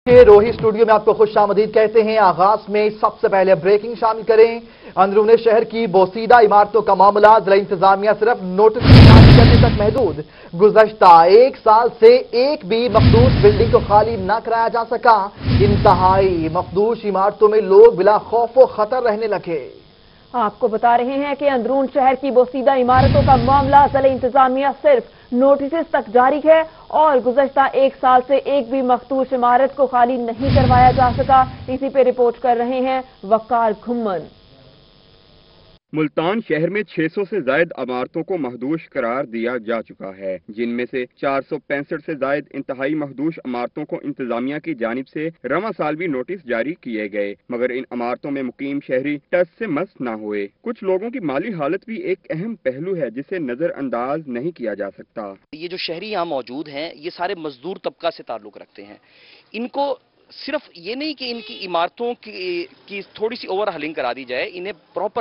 रोही स्टूडियो में आपको खुशामदीद कहते हैं। आगाज में सबसे पहले ब्रेकिंग शामिल करें। अंदरूने शहर की बोसीदा इमारतों का मामला जिला इंतजामिया सिर्फ नोटिस जारी करने तक महदूद। गुज़श्ता एक साल से एक भी मखदूश बिल्डिंग को खाली न कराया जा सका। इंतहाई मखदूश इमारतों में लोग बिला खौफ व खतर रहने लगे। आपको बता रहे हैं कि अंदरून शहर की बोसीदा इमारतों का मामला जिला इंतजामिया सिर्फ नोटिस तक जारी है और गुज़श्ता एक साल से एक भी मखदूश इमारत को खाली नहीं करवाया जा सका। इसी पे रिपोर्ट कर रहे हैं वकार घुम्मन। मुल्तान शहर में 600 से जायद इमारतों को महदूश करार दिया जा चुका है, जिनमें से 465 से जायद इंतहाई महदूश इमारतों को इंतजामिया की जानिब से रवां साल भी नोटिस जारी किए गए, मगर इन इमारतों में मुकीम शहरी टच से मस न हुए। कुछ लोगों की माली हालत भी एक अहम पहलू है जिसे नजरअंदाज नहीं किया जा सकता। ये जो शहरी यहाँ मौजूद हैं, ये सारे मजदूर तबका से ताल्लुक रखते हैं। इनको सिर्फ ये नहीं कि इनकी इमारतों की थोड़ी सी ओवर हालिंग करा दी जाए, इन्हें प्रॉपर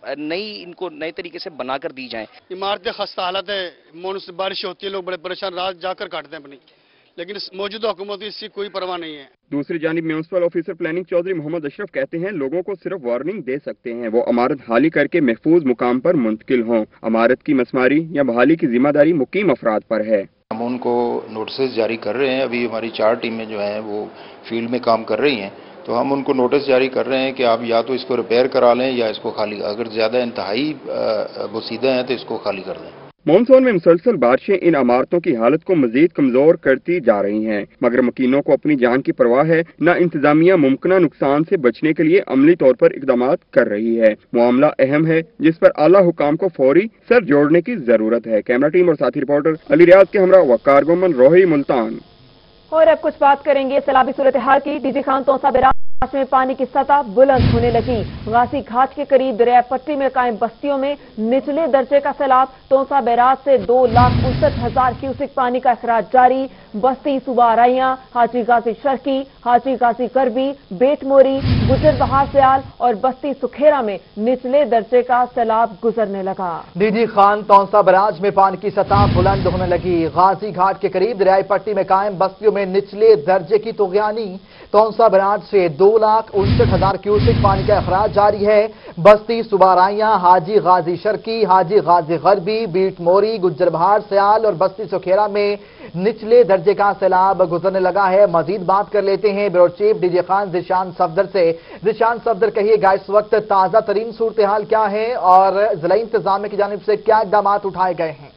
इनको नए तरीके से बनाकर दी जाए। इमारतें खस्ता हालत है, बारिश होती है, लोग बड़े परेशान रात जाकर काटते हैं अपनी, लेकिन मौजूदा हुकूमत की इसकी कोई परवाह नहीं है। दूसरी जानिब municipal officer planning Chaudhry Mohammad Ashraf कहते हैं लोगों को सिर्फ वार्निंग दे सकते हैं, वो इमारत हाली करके महफूज मुकाम पर मुंतकिल हों। इमारत की मसमारी या बहाली की जिम्मेदारी मुकीम अफराद पर है। हम उनको नोटिस जारी कर रहे हैं। अभी हमारी 4 टीमें जो हैं वो फील्ड में काम कर रही हैं, तो हम उनको नोटिस जारी कर रहे हैं कि आप या तो इसको रिपेयर करा लें या इसको खाली, अगर ज़्यादा इंतहाई बोसीदा हैं तो इसको खाली कर दें। मानसून में मुसलसल बारिशें इन इमारतों की हालत को मजीद कमजोर करती जा रही हैं, मगर मकीनों को अपनी जान की परवाह है न इंतजामिया मुमकिन नुकसान से बचने के लिए अमली तौर पर इकदाम कर रही है। मामला अहम है जिस पर आला हुकाम को फौरी सर जोड़ने की जरूरत है। कैमरा टीम और साथी रिपोर्टर अली रियाज के हमरा वकार गुमन, रोही, मुल्तान। और अब कुछ बात करेंगे सैलाबी सूरत हाल की। डीजी खान तोसा बिराज में पानी की सतह बुलंद होने लगी। गाजी घाट के करीब दरिया पट्टी में कायम बस्तियों में निचले दर्जे का सैलाब। तोसा बैराज से 2,69,000 क्यूसिक पानी का अखराज जारी। बस्ती सुबह राइयां, हाजी गाजी शर्की, हाजी गाजी करबी, बेट मोरी, गुजर बहार सयाल और बस्ती सुखेरा में निचले दर्जे का सैलाब गुजरने लगा। डीजी खान तोसा बैराज में पानी की सतह बुलंद होने लगी। गाजी घाट के करीब दरियाई पट्टी में कायम बस्तियों में निचले दर्जे की तुगयानी। तोसा बैराज से 2,69,000 क्यूसिक पानी का अखराज जारी है। बस्ती सुबाराइयां, हाजी गाजी शर्की, हाजी गाजी गरबी, बीट मोरी, गुज्जर बहार सयाल और बस्ती सुखेरा में निचले दर्जे का सैलाब गुजरने लगा है। मजीद बात कर लेते हैं bureau chief DG Khan Zeeshan Safdar से। ज़िशान सफदर, कहिएगा इस वक्त ताज़ा तरीन सूरत हाल क्या है और जिला इंतजामिया की जानिब से क्या इकदाम उठाए गए हैं?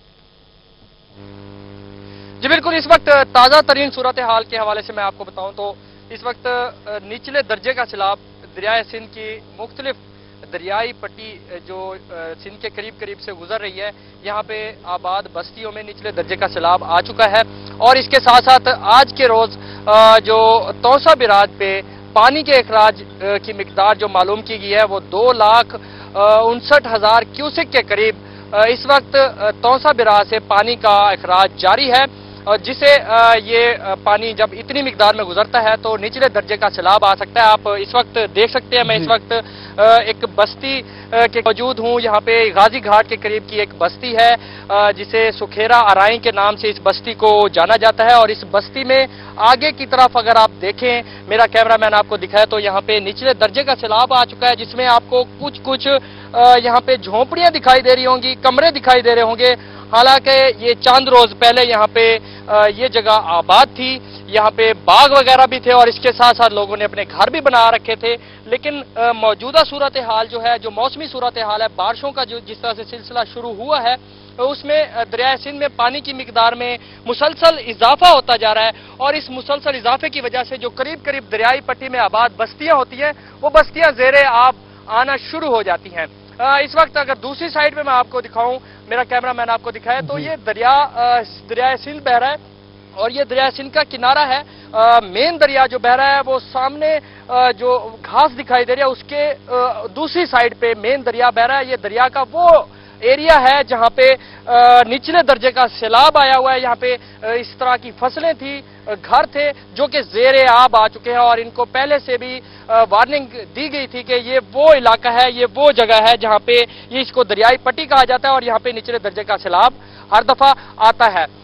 जी बिल्कुल, इस वक्त ताज़ा तरीन सूरत हाल के हवाले से मैं आपको बताऊं तो इस वक्त निचले दर्जे का सैलाब दरियाए सिंध की मुख्तलिफ दरियाई पट्टी जो सिंध के करीब करीब से गुजर रही है, यहाँ पे आबाद बस्तियों में निचले दर्जे का सैलाब आ चुका है। और इसके साथ साथ आज के रोज जो तोसा बिराज पे पानी के अखराज की मिकदार जो मालूम की गई है वो 2,69,000 क्यूसिक के करीब इस वक्त तोसा बिराज से पानी का अखराज जारी है, जिसे ये पानी जब इतनी मिकदार में गुजरता है तो निचले दर्जे का सैलाब आ सकता है। आप इस वक्त देख सकते हैं, मैं इस वक्त एक बस्ती के मौजूद हूँ। यहाँ पे गाजी घाट के करीब की एक बस्ती है जिसे सुखेरा अराई के नाम से इस बस्ती को जाना जाता है। और इस बस्ती में आगे की तरफ अगर आप देखें, मेरा कैमरामैन आपको दिखाए तो यहाँ पे निचले दर्जे का सैलाब आ चुका है, जिसमें आपको कुछ यहाँ पे झोंपड़ियां दिखाई दे रही होंगी, कमरे दिखाई दे रहे होंगे। हालांकि ये चंद रोज पहले यहाँ पे ये जगह आबाद थी, यहाँ पे बाग वगैरह भी थे और इसके साथ साथ लोगों ने अपने घर भी बना रखे थे। लेकिन मौजूदा सूरत हाल जो है, जो मौसमी सूरत हाल है, बारिशों का जो जिस तरह से सिलसिला शुरू हुआ है, उसमें दरिया सिंध में पानी की मिकदार में मुसलसल इजाफा होता जा रहा है। और इस मुसलसल इजाफे की वजह से जो करीब करीब दरियाई पट्टी में आबाद बस्तियां होती हैं, वो बस्तियां ज़ेरे आब आना शुरू हो जाती हैं। इस वक्त अगर दूसरी साइड पे मैं आपको दिखाऊं, मेरा कैमरामैन आपको दिखाए तो ये दरिया सिंध बह रहा है और ये दरिया सिंध का किनारा है। मेन दरिया जो बह रहा है वो सामने जो घास दिखाई दे रही है उसके दूसरी साइड पे मेन दरिया बह रहा है। ये दरिया का वो एरिया है जहाँ पे निचले दर्जे का सैलाब आया हुआ है। यहाँ पे इस तरह की फसलें थी, घर थे जो कि ज़ेरे आब आ चुके हैं और इनको पहले से भी वार्निंग दी गई थी कि ये वो इलाका है, ये वो जगह है जहाँ पे ये इसको दरियाई पट्टी कहा जाता है और यहाँ पे निचले दर्जे का सैलाब हर दफा आता है।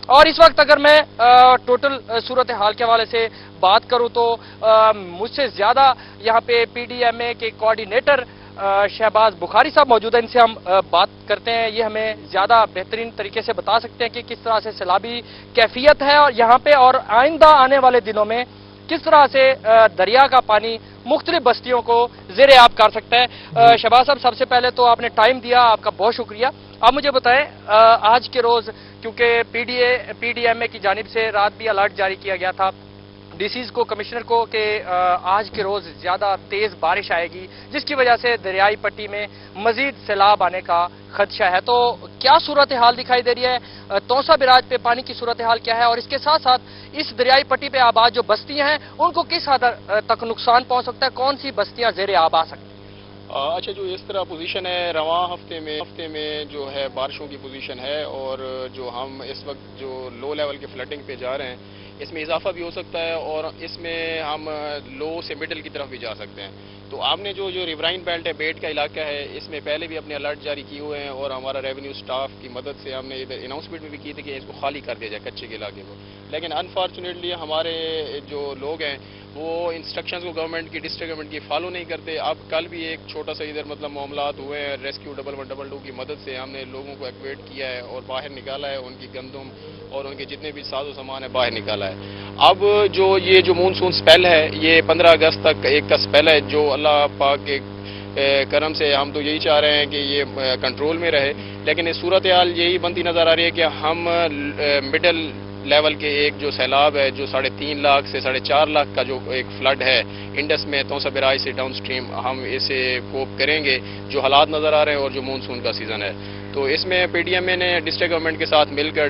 और इस वक्त अगर मैं टोटल सूरत हाल के हवाले से बात करूं तो मुझसे ज्यादा यहाँ पे पीडीएमए के कोऑर्डिनेटर शहबाज बुखारी साहब मौजूद हैं। इनसे हम बात करते हैं, ये हमें ज्यादा बेहतरीन तरीके से बता सकते हैं कि किस तरह से सैलाबी कैफियत है और यहाँ पे, और आइंदा आने वाले दिनों में किस तरह से दरिया का पानी मुख्तलिफ बस्तियों को ज़ेरे आब कर सकता है। शहबाज साहब, सबसे पहले तो आपने टाइम दिया, आपका बहुत शुक्रिया। आप मुझे बताएं, आज के रोज क्योंकि पीडीएमए की जानिब से रात भी अलर्ट जारी किया गया था डीसीज को, कमिश्नर को, कि आज के रोज ज्यादा तेज बारिश आएगी जिसकी वजह से दरियाई पट्टी में मजीद सैलाब आने का खदशा है। तो क्या सूरत हाल दिखाई दे रही है, तौसा बिराज पे पानी की सूरत हाल क्या है, और इसके साथ साथ इस दरियाई पट्टी पे आबाद जो बस्तियां हैं उनको किस हद तक नुकसान पहुंच सकता है, कौन सी बस्तियां ज़ेरे आब आ सकती हैं? अच्छा, जो इस तरह पोजीशन है रवां हफ्ते में जो है बारिशों की पोजीशन है, और जो हम इस वक्त जो लो लेवल के फ्लडिंग पे जा रहे हैं इसमें इजाफा भी हो सकता है और इसमें हम लो से मिडल की तरफ भी जा सकते हैं। तो आपने जो रिवराइन बेल्ट है, बेट का इलाका है, इसमें पहले भी अपने अलर्ट जारी किए हुए हैं और हमारा रेवेन्यू स्टाफ की मदद से हमने इधर अनाउंसमेंट भी की थी कि इसको खाली कर दिया जाए कच्चे के इलाके को। लेकिन अनफॉर्चुनेटली हमारे जो लोग हैं वो इंस्ट्रक्शंस को गवर्नमेंट की, डिस्ट्रिक्ट गवर्नमेंट की फॉलो नहीं करते। अब कल भी एक छोटा सा इधर मतलब मामलात हुए हैं, रेस्क्यू 1112 की मदद से हमने लोगों को एक्टिवेट किया है और बाहर निकाला है, उनकी गंदम और उनके जितने भी साजो सामान है बाहर निकाला है। अब ये जो मानसून स्पेल है ये 15 अगस्त तक एक का स्पेल है, जो अल्लाह पाक के करम से हम तो यही चाह रहे हैं कि ये कंट्रोल में रहे। लेकिन इस सूरत हाल यही बनती नज़र आ रही है कि हम मिडल लेवल के एक जो सैलाब है, जो 3.5 लाख से 4.5 लाख का जो एक फ्लड है इंडस में तौसा बिराज से डाउन स्ट्रीम, हम इसे कोप करेंगे जो हालात नज़र आ रहे हैं और जो मानसून का सीज़न है। तो इसमें पीडीएमए ने डिस्ट्रिक्ट गवर्नमेंट के साथ मिलकर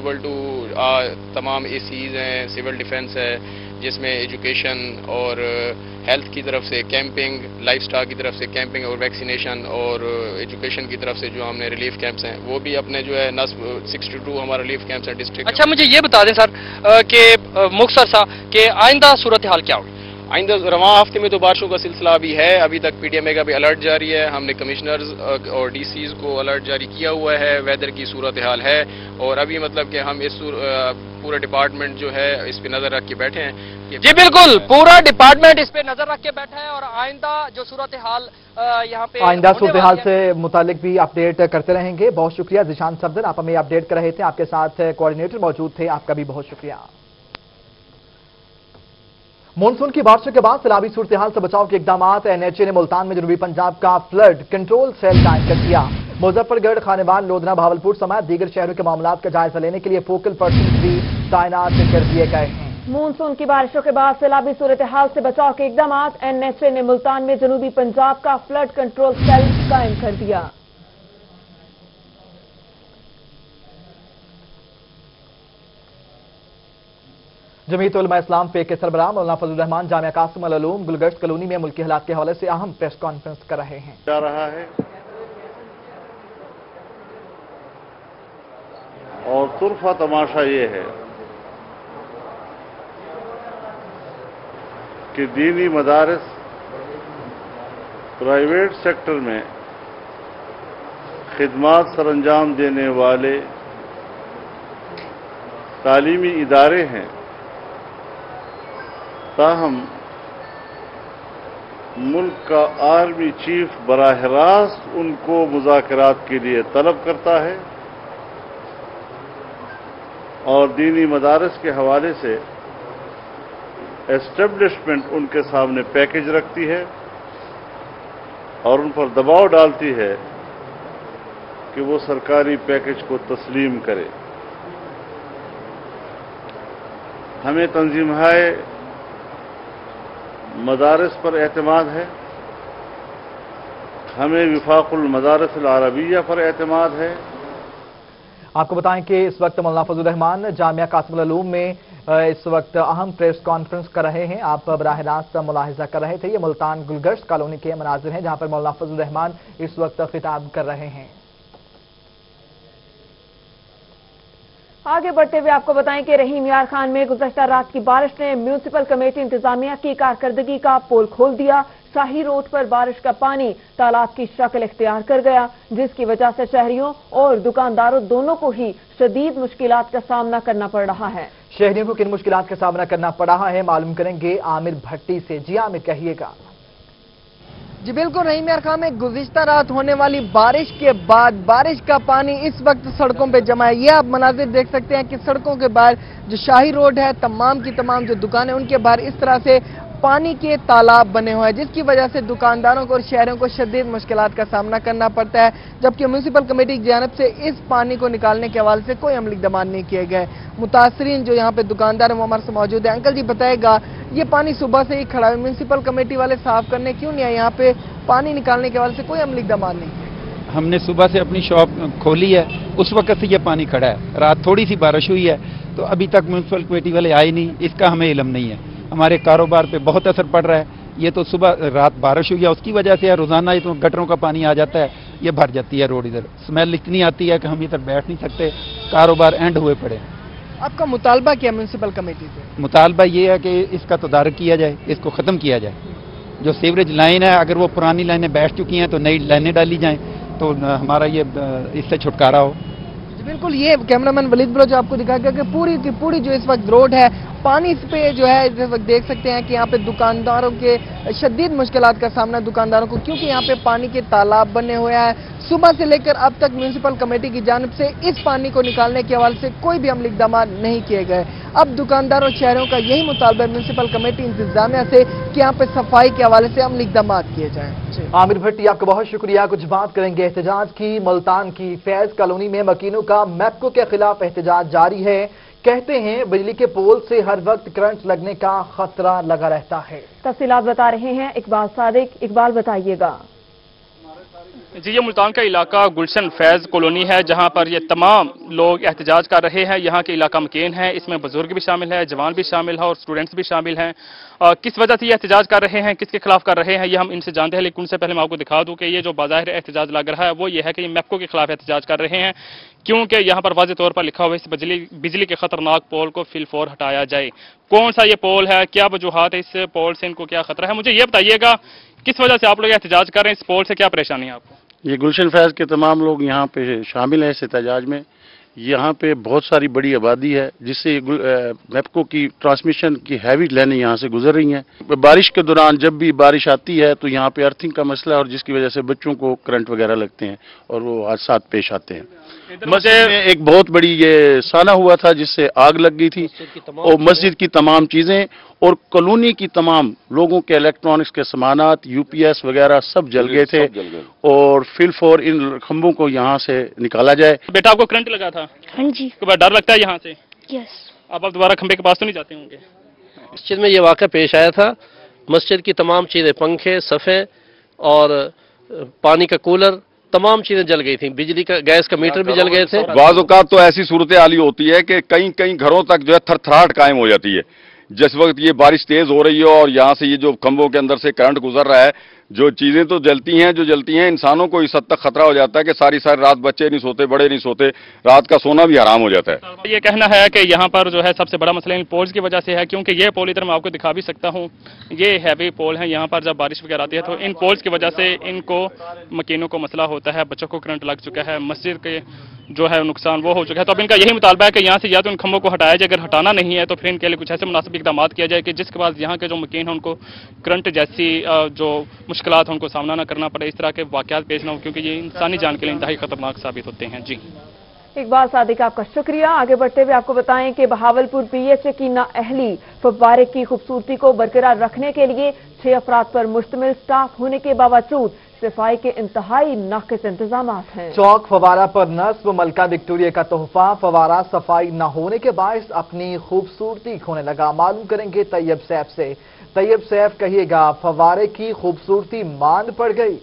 1112 तमाम एसीज हैं, सिविल डिफेंस है, जिसमें एजुकेशन और हेल्थ की तरफ से कैंपिंग, लाइफ स्टॉक की तरफ से कैंपिंग और वैक्सीनेशन, और एजुकेशन की तरफ से जो हमने रिलीफ कैंप्स हैं वो भी अपने जो है 62 हमारा रिलीफ कैंप्स हैं डिस्ट्रिक्ट। अच्छा, मुझे ये बता दें सर कि मुख्तसर सा कि आइंदा सूरत हाल क्या होगी? आइंदा रवां हफ्ते में तो बारिशों का सिलसिला अभी है, अभी तक पीडीएमए का भी अलर्ट जारी है, हमने कमिश्नर्स और डीसीज को अलर्ट जारी किया हुआ है, वेदर की सूरत हाल है, और अभी मतलब कि हम इस पूरा डिपार्टमेंट जो है इस पे नजर रख के बैठे हैं। जी बिल्कुल, पूरा डिपार्टमेंट इस पे नजर रख के बैठा है और आइंदा जो सूरत हाल यहाँ पे आइंदा सूरत हाल से मुतालिक भी अपडेट करते रहेंगे। बहुत शुक्रिया जिशान सफदर, आप हमें अपडेट कर रहे थे, आपके साथ कोऑर्डिनेटर मौजूद थे, आपका भी बहुत शुक्रिया। मानसून की बारिशों के बाद सैलाबी सूरत हाल से बचाव के इकदाम, एनएचए ने मुल्तान में जनूबी पंजाब का फ्लड कंट्रोल सेल कायम कर दिया। मुजफ्फरगढ़, खानेवान, लोधना, भावलपुर समेत दीगर शहरों के मामलात का जायजा लेने के लिए फोकल पर्सन भी तैनात कर दिए गए हैं। मानसून की बारिशों के बाद सैलाबी सूरत हाल से बचाव के इकदाम, एनएचए ने मुल्तान में जनूबी पंजाब का फ्लड कंट्रोल सेल कायम कर दिया। जमीयत उलमा इस्लाम पे के सरबराह मौलाना फजल रहमान जामिया कासिम अल उलूम गुलगश्त कॉलोनी में मुल्की हालात के हवाले से अहम प्रेस कॉन्फ्रेंस कर रहे हैं। जा रहा है और तुरफा तमाशा ये है कि दीनी मदारिस प्राइवेट सेक्टर में खिदमात सरअंजाम देने वाले तालीमी इदारे हैं, ताहम मुल्क का आर्मी चीफ बराह रास्त उनको मुज़ाकरात के लिए तलब करता है और दीनी मदारिस के हवाले से एस्टेब्लिशमेंट उनके सामने पैकेज रखती है और उन पर दबाव डालती है कि वो सरकारी पैकेज को तस्लीम करे। हमें तंजीम-ए मदारिस पर एतमाद है, हमें विफाकुल मदारिस अल अरबिया पर एतमाद है। आपको बताएं कि इस वक्त मौलाना फजल रहमान जामिया कासिम अल उलूम में इस वक्त अहम प्रेस कॉन्फ्रेंस कर रहे हैं। आप बराह रास्त मुलाहिजा कर रहे थे, ये मुल्तान गुलगश्त कॉलोनी के मनाजिर हैं जहां पर मौलाना फजल रहमान इस वक्त खिताब कर रहे हैं। आगे बढ़ते हुए आपको बताएं कि रहीम यार खान में गुज़श्ता रात की बारिश ने म्यूनिसिपल कमेटी इंतजामिया की कारकर्दगी का पोल खोल दिया। शाही रोड पर बारिश का पानी तालाब की शक्ल इख्तियार कर गया, जिसकी वजह से शहरियों और दुकानदारों दोनों को ही शदीद मुश्किलात का सामना करना पड़ रहा है। शहरियों को किन मुश्किलात का सामना करना पड़ रहा है मालूम करेंगे आमिर भट्टी से। जी आमिर, कहिएगा। जी बिल्कुल रहीम यार खां में गुज़िश्ता रात होने वाली बारिश के बाद बारिश का पानी इस वक्त सड़कों पे जमा है। ये आप मनाजिर देख सकते हैं कि सड़कों के बाहर जो शाही रोड है, तमाम की तमाम जो दुकानें उनके बाहर इस तरह से पानी के तालाब बने हुए हैं, जिसकी वजह से दुकानदारों को और शहरों को शदीद मुश्किलात का सामना करना पड़ता है। जबकि म्यूनसिपल कमेटी की जानिब से इस पानी को निकालने के हवाले से कोई अमली इक़दाम नहीं किए गए। मुतासरीन जो यहाँ पे दुकानदार हैं वो हमारे से मौजूद है। अंकल जी बताएगा, ये पानी सुबह से ही खड़ा है, म्यूनसिपल कमेटी वाले साफ करने क्यों नहीं आए? यहाँ पे पानी निकालने के हवाले से कोई अमली इक़दाम नहीं किए? हमने सुबह से अपनी शॉप खोली है, उस वक्त से ये पानी खड़ा है। रात थोड़ी सी बारिश हुई है तो अभी तक म्यूनसिपल कमेटी वाले आए नहीं, इसका हमें इल्म नहीं है। हमारे कारोबार पे बहुत असर पड़ रहा है। ये तो सुबह रात बारिश हुई है उसकी वजह से है, रोजाना ये तो गटरों का पानी आ जाता है, ये भर जाती है रोड। इधर स्मेल इतनी आती है कि हम इधर बैठ नहीं सकते, कारोबार एंड हुए पड़े। आपका मुतालबा क्या म्यूनसिपल कमेटी से? मुतालबा ये है कि इसका तदारक किया जाए, इसको ख़त्म किया जाए। जो सीवरेज लाइन है, अगर वो पुरानी लाइनें बैठ चुकी हैं तो नई लाइनें डाली जाएँ तो हमारा ये इससे छुटकारा हो। बिल्कुल, ये कैमरामैन वलीद ब्रो जो आपको दिखाएगा कि पूरी की पूरी जो इस वक्त रोड है पानी इस पे जो है इस वक्त देख सकते हैं कि यहाँ पे दुकानदारों के शदीद मुश्किलात का सामना दुकानदारों को, क्योंकि यहाँ पे पानी के तालाब बने हुए हैं। सुबह से लेकर अब तक म्यूनसिपल कमेटी की जानिब से इस पानी को निकालने के हवाले से कोई भी अमली इक़दाम नहीं किए गए। अब दुकानदारों और शहरों का यही मुतालबा है म्यूनसिपल कमेटी इंतजामिया से कि यहाँ पे सफाई के हवाले से अमली इक़दाम किए जाएं। आमिर भट्टी, आपका बहुत शुक्रिया। कुछ बात करेंगे एहतजाज की। मुल्तान की फैज कॉलोनी में मकीनों का मैप्को के खिलाफ एहतजाज जारी है। कहते हैं बिजली के पोल से हर वक्त करंट लगने का खतरा लगा रहता है। तफसीलात बता रहे हैं इकबाल सादिक। इकबाल बताइएगा। जी, ये मुल्तान का इलाका गुलशन फैज कॉलोनी है, जहां पर ये तमाम लोग एहतजाज कर रहे हैं। यहाँ के इलाका मकीन है, इसमें बुजुर्ग भी शामिल है, जवान भी शामिल है और स्टूडेंट्स भी शामिल हैं। किस वजह से ये एहतजाज कर रहे हैं, किसके खिलाफ कर रहे हैं, ये हम इनसे जानते हैं। लेकिन उनसे पहले मैं आपको दिखा दूं कि ये जो बाज़ाहिर एहतजाज लग रहा है वो ये है कि ये मैप्को के खिलाफ एहतजाज कर रहे हैं, क्योंकि यहाँ पर वाज़ेह तौर पर लिखा हुआ है इस बिजली के खतरनाक पोल को फिलफौर हटाया जाए। कौन सा ये पोल है, क्या वजूहात है, इस पोल से इनको क्या खतरा है, मुझे ये बताइएगा किस वजह से आप लोग एहतजाज कर रहे हैं, इस पोल से क्या परेशानी है आपको? ये गुलशन फैज के तमाम लोग यहाँ पे शामिल हैं इस एहतजाज में। यहाँ पे बहुत सारी बड़ी आबादी है, जिससे मैप्को की ट्रांसमिशन की हैवी लाइनें यहाँ से गुजर रही हैं। बारिश के दौरान जब भी बारिश आती है तो यहाँ पे अर्थिंग का मसला है और जिसकी वजह से बच्चों को करंट वगैरह लगते हैं और वो हादसा पेश आते हैं। मस्जिद में एक बहुत बड़ी ये साना हुआ था जिससे आग लग गई थी और मस्जिद की तमाम चीजें और कॉलोनी की तमाम लोगों के इलेक्ट्रॉनिक्स के सामानात, यूपीएस वगैरह सब जल गए थे और फिलफौर इन खंभों को यहाँ से निकाला जाए। बेटा, आपको करंट लगा था? हाँ जी। डर लगता है यहाँ से? यस। अब आप दोबारा खंभे के पास तो नहीं जाते होंगे? मस्जिद में ये वाक़या पेश आया था। मस्जिद की तमाम चीजें, पंखे, सफ़े और पानी का कूलर, तमाम चीजें जल गई थी। बिजली का, गैस का मीटर भी जल गए थे। बाज़ औक़ात तो ऐसी सूरत हाल होती है कि कई कई घरों तक जो है थरथराहट कायम हो जाती है। जिस वक्त ये बारिश तेज हो रही है और यहाँ से ये जो खंभों के अंदर से करंट गुजर रहा है, जो चीजें तो जलती हैं, इंसानों को इस हद तक खतरा हो जाता है कि सारी रात बच्चे नहीं सोते, बड़े नहीं सोते, रात का सोना भी हराम हो जाता है। ये कहना है कि यहाँ पर जो है सबसे बड़ा मसला इन पोल्स की वजह से है, क्योंकि ये पोल इधर मैं आपको दिखा भी सकता हूँ, ये हैवी पोल है। यहाँ पर जब बारिश वगैरह आती है तो इन पोल्स की वजह से इनको मकीनों को मसला होता है, बच्चों को करंट लग चुका है, मस्जिद के जो है नुकसान वो हो चुका है। तो अब इनका यही मुतालबा है कि यहाँ से या तो इन खंभों को हटाया जाए, अगर हटाना नहीं है तो फिर इनके लिए कुछ ऐसे मुनासिब इक़दाम किया जाए कि जिसके बाद यहाँ के जो मकीन है उनको करंट जैसी जो मुश्किलात हैं उनको सामना न करना पड़े, इस तरह के वाक़यात पेश न हो, क्योंकि ये इंसानी जान के लिए इंतहाई खतरनाक साबित होते हैं। जी, इकबाल सादिक, आपका शुक्रिया। आगे बढ़ते हुए आपको बताएं कि बहावलपुर पीएचए की नाअहली फव्वारे की खूबसूरती को बरकरार रखने के लिए 6 अफराद पर मुश्तमिल स्टाफ होने के बावजूद सफाई के इंतहाई नाक़िस इंतजाम हैं। चौक फवारा पर नस्ब मलका विक्टोरिया का तोहफा, फवारा सफाई न होने के बायस अपनी खूबसूरती खोने लगा। मालूम करेंगे तैयब सैफ से। तैयब सैफ, कहिएगा, फवारे की खूबसूरती मान पड़ गई?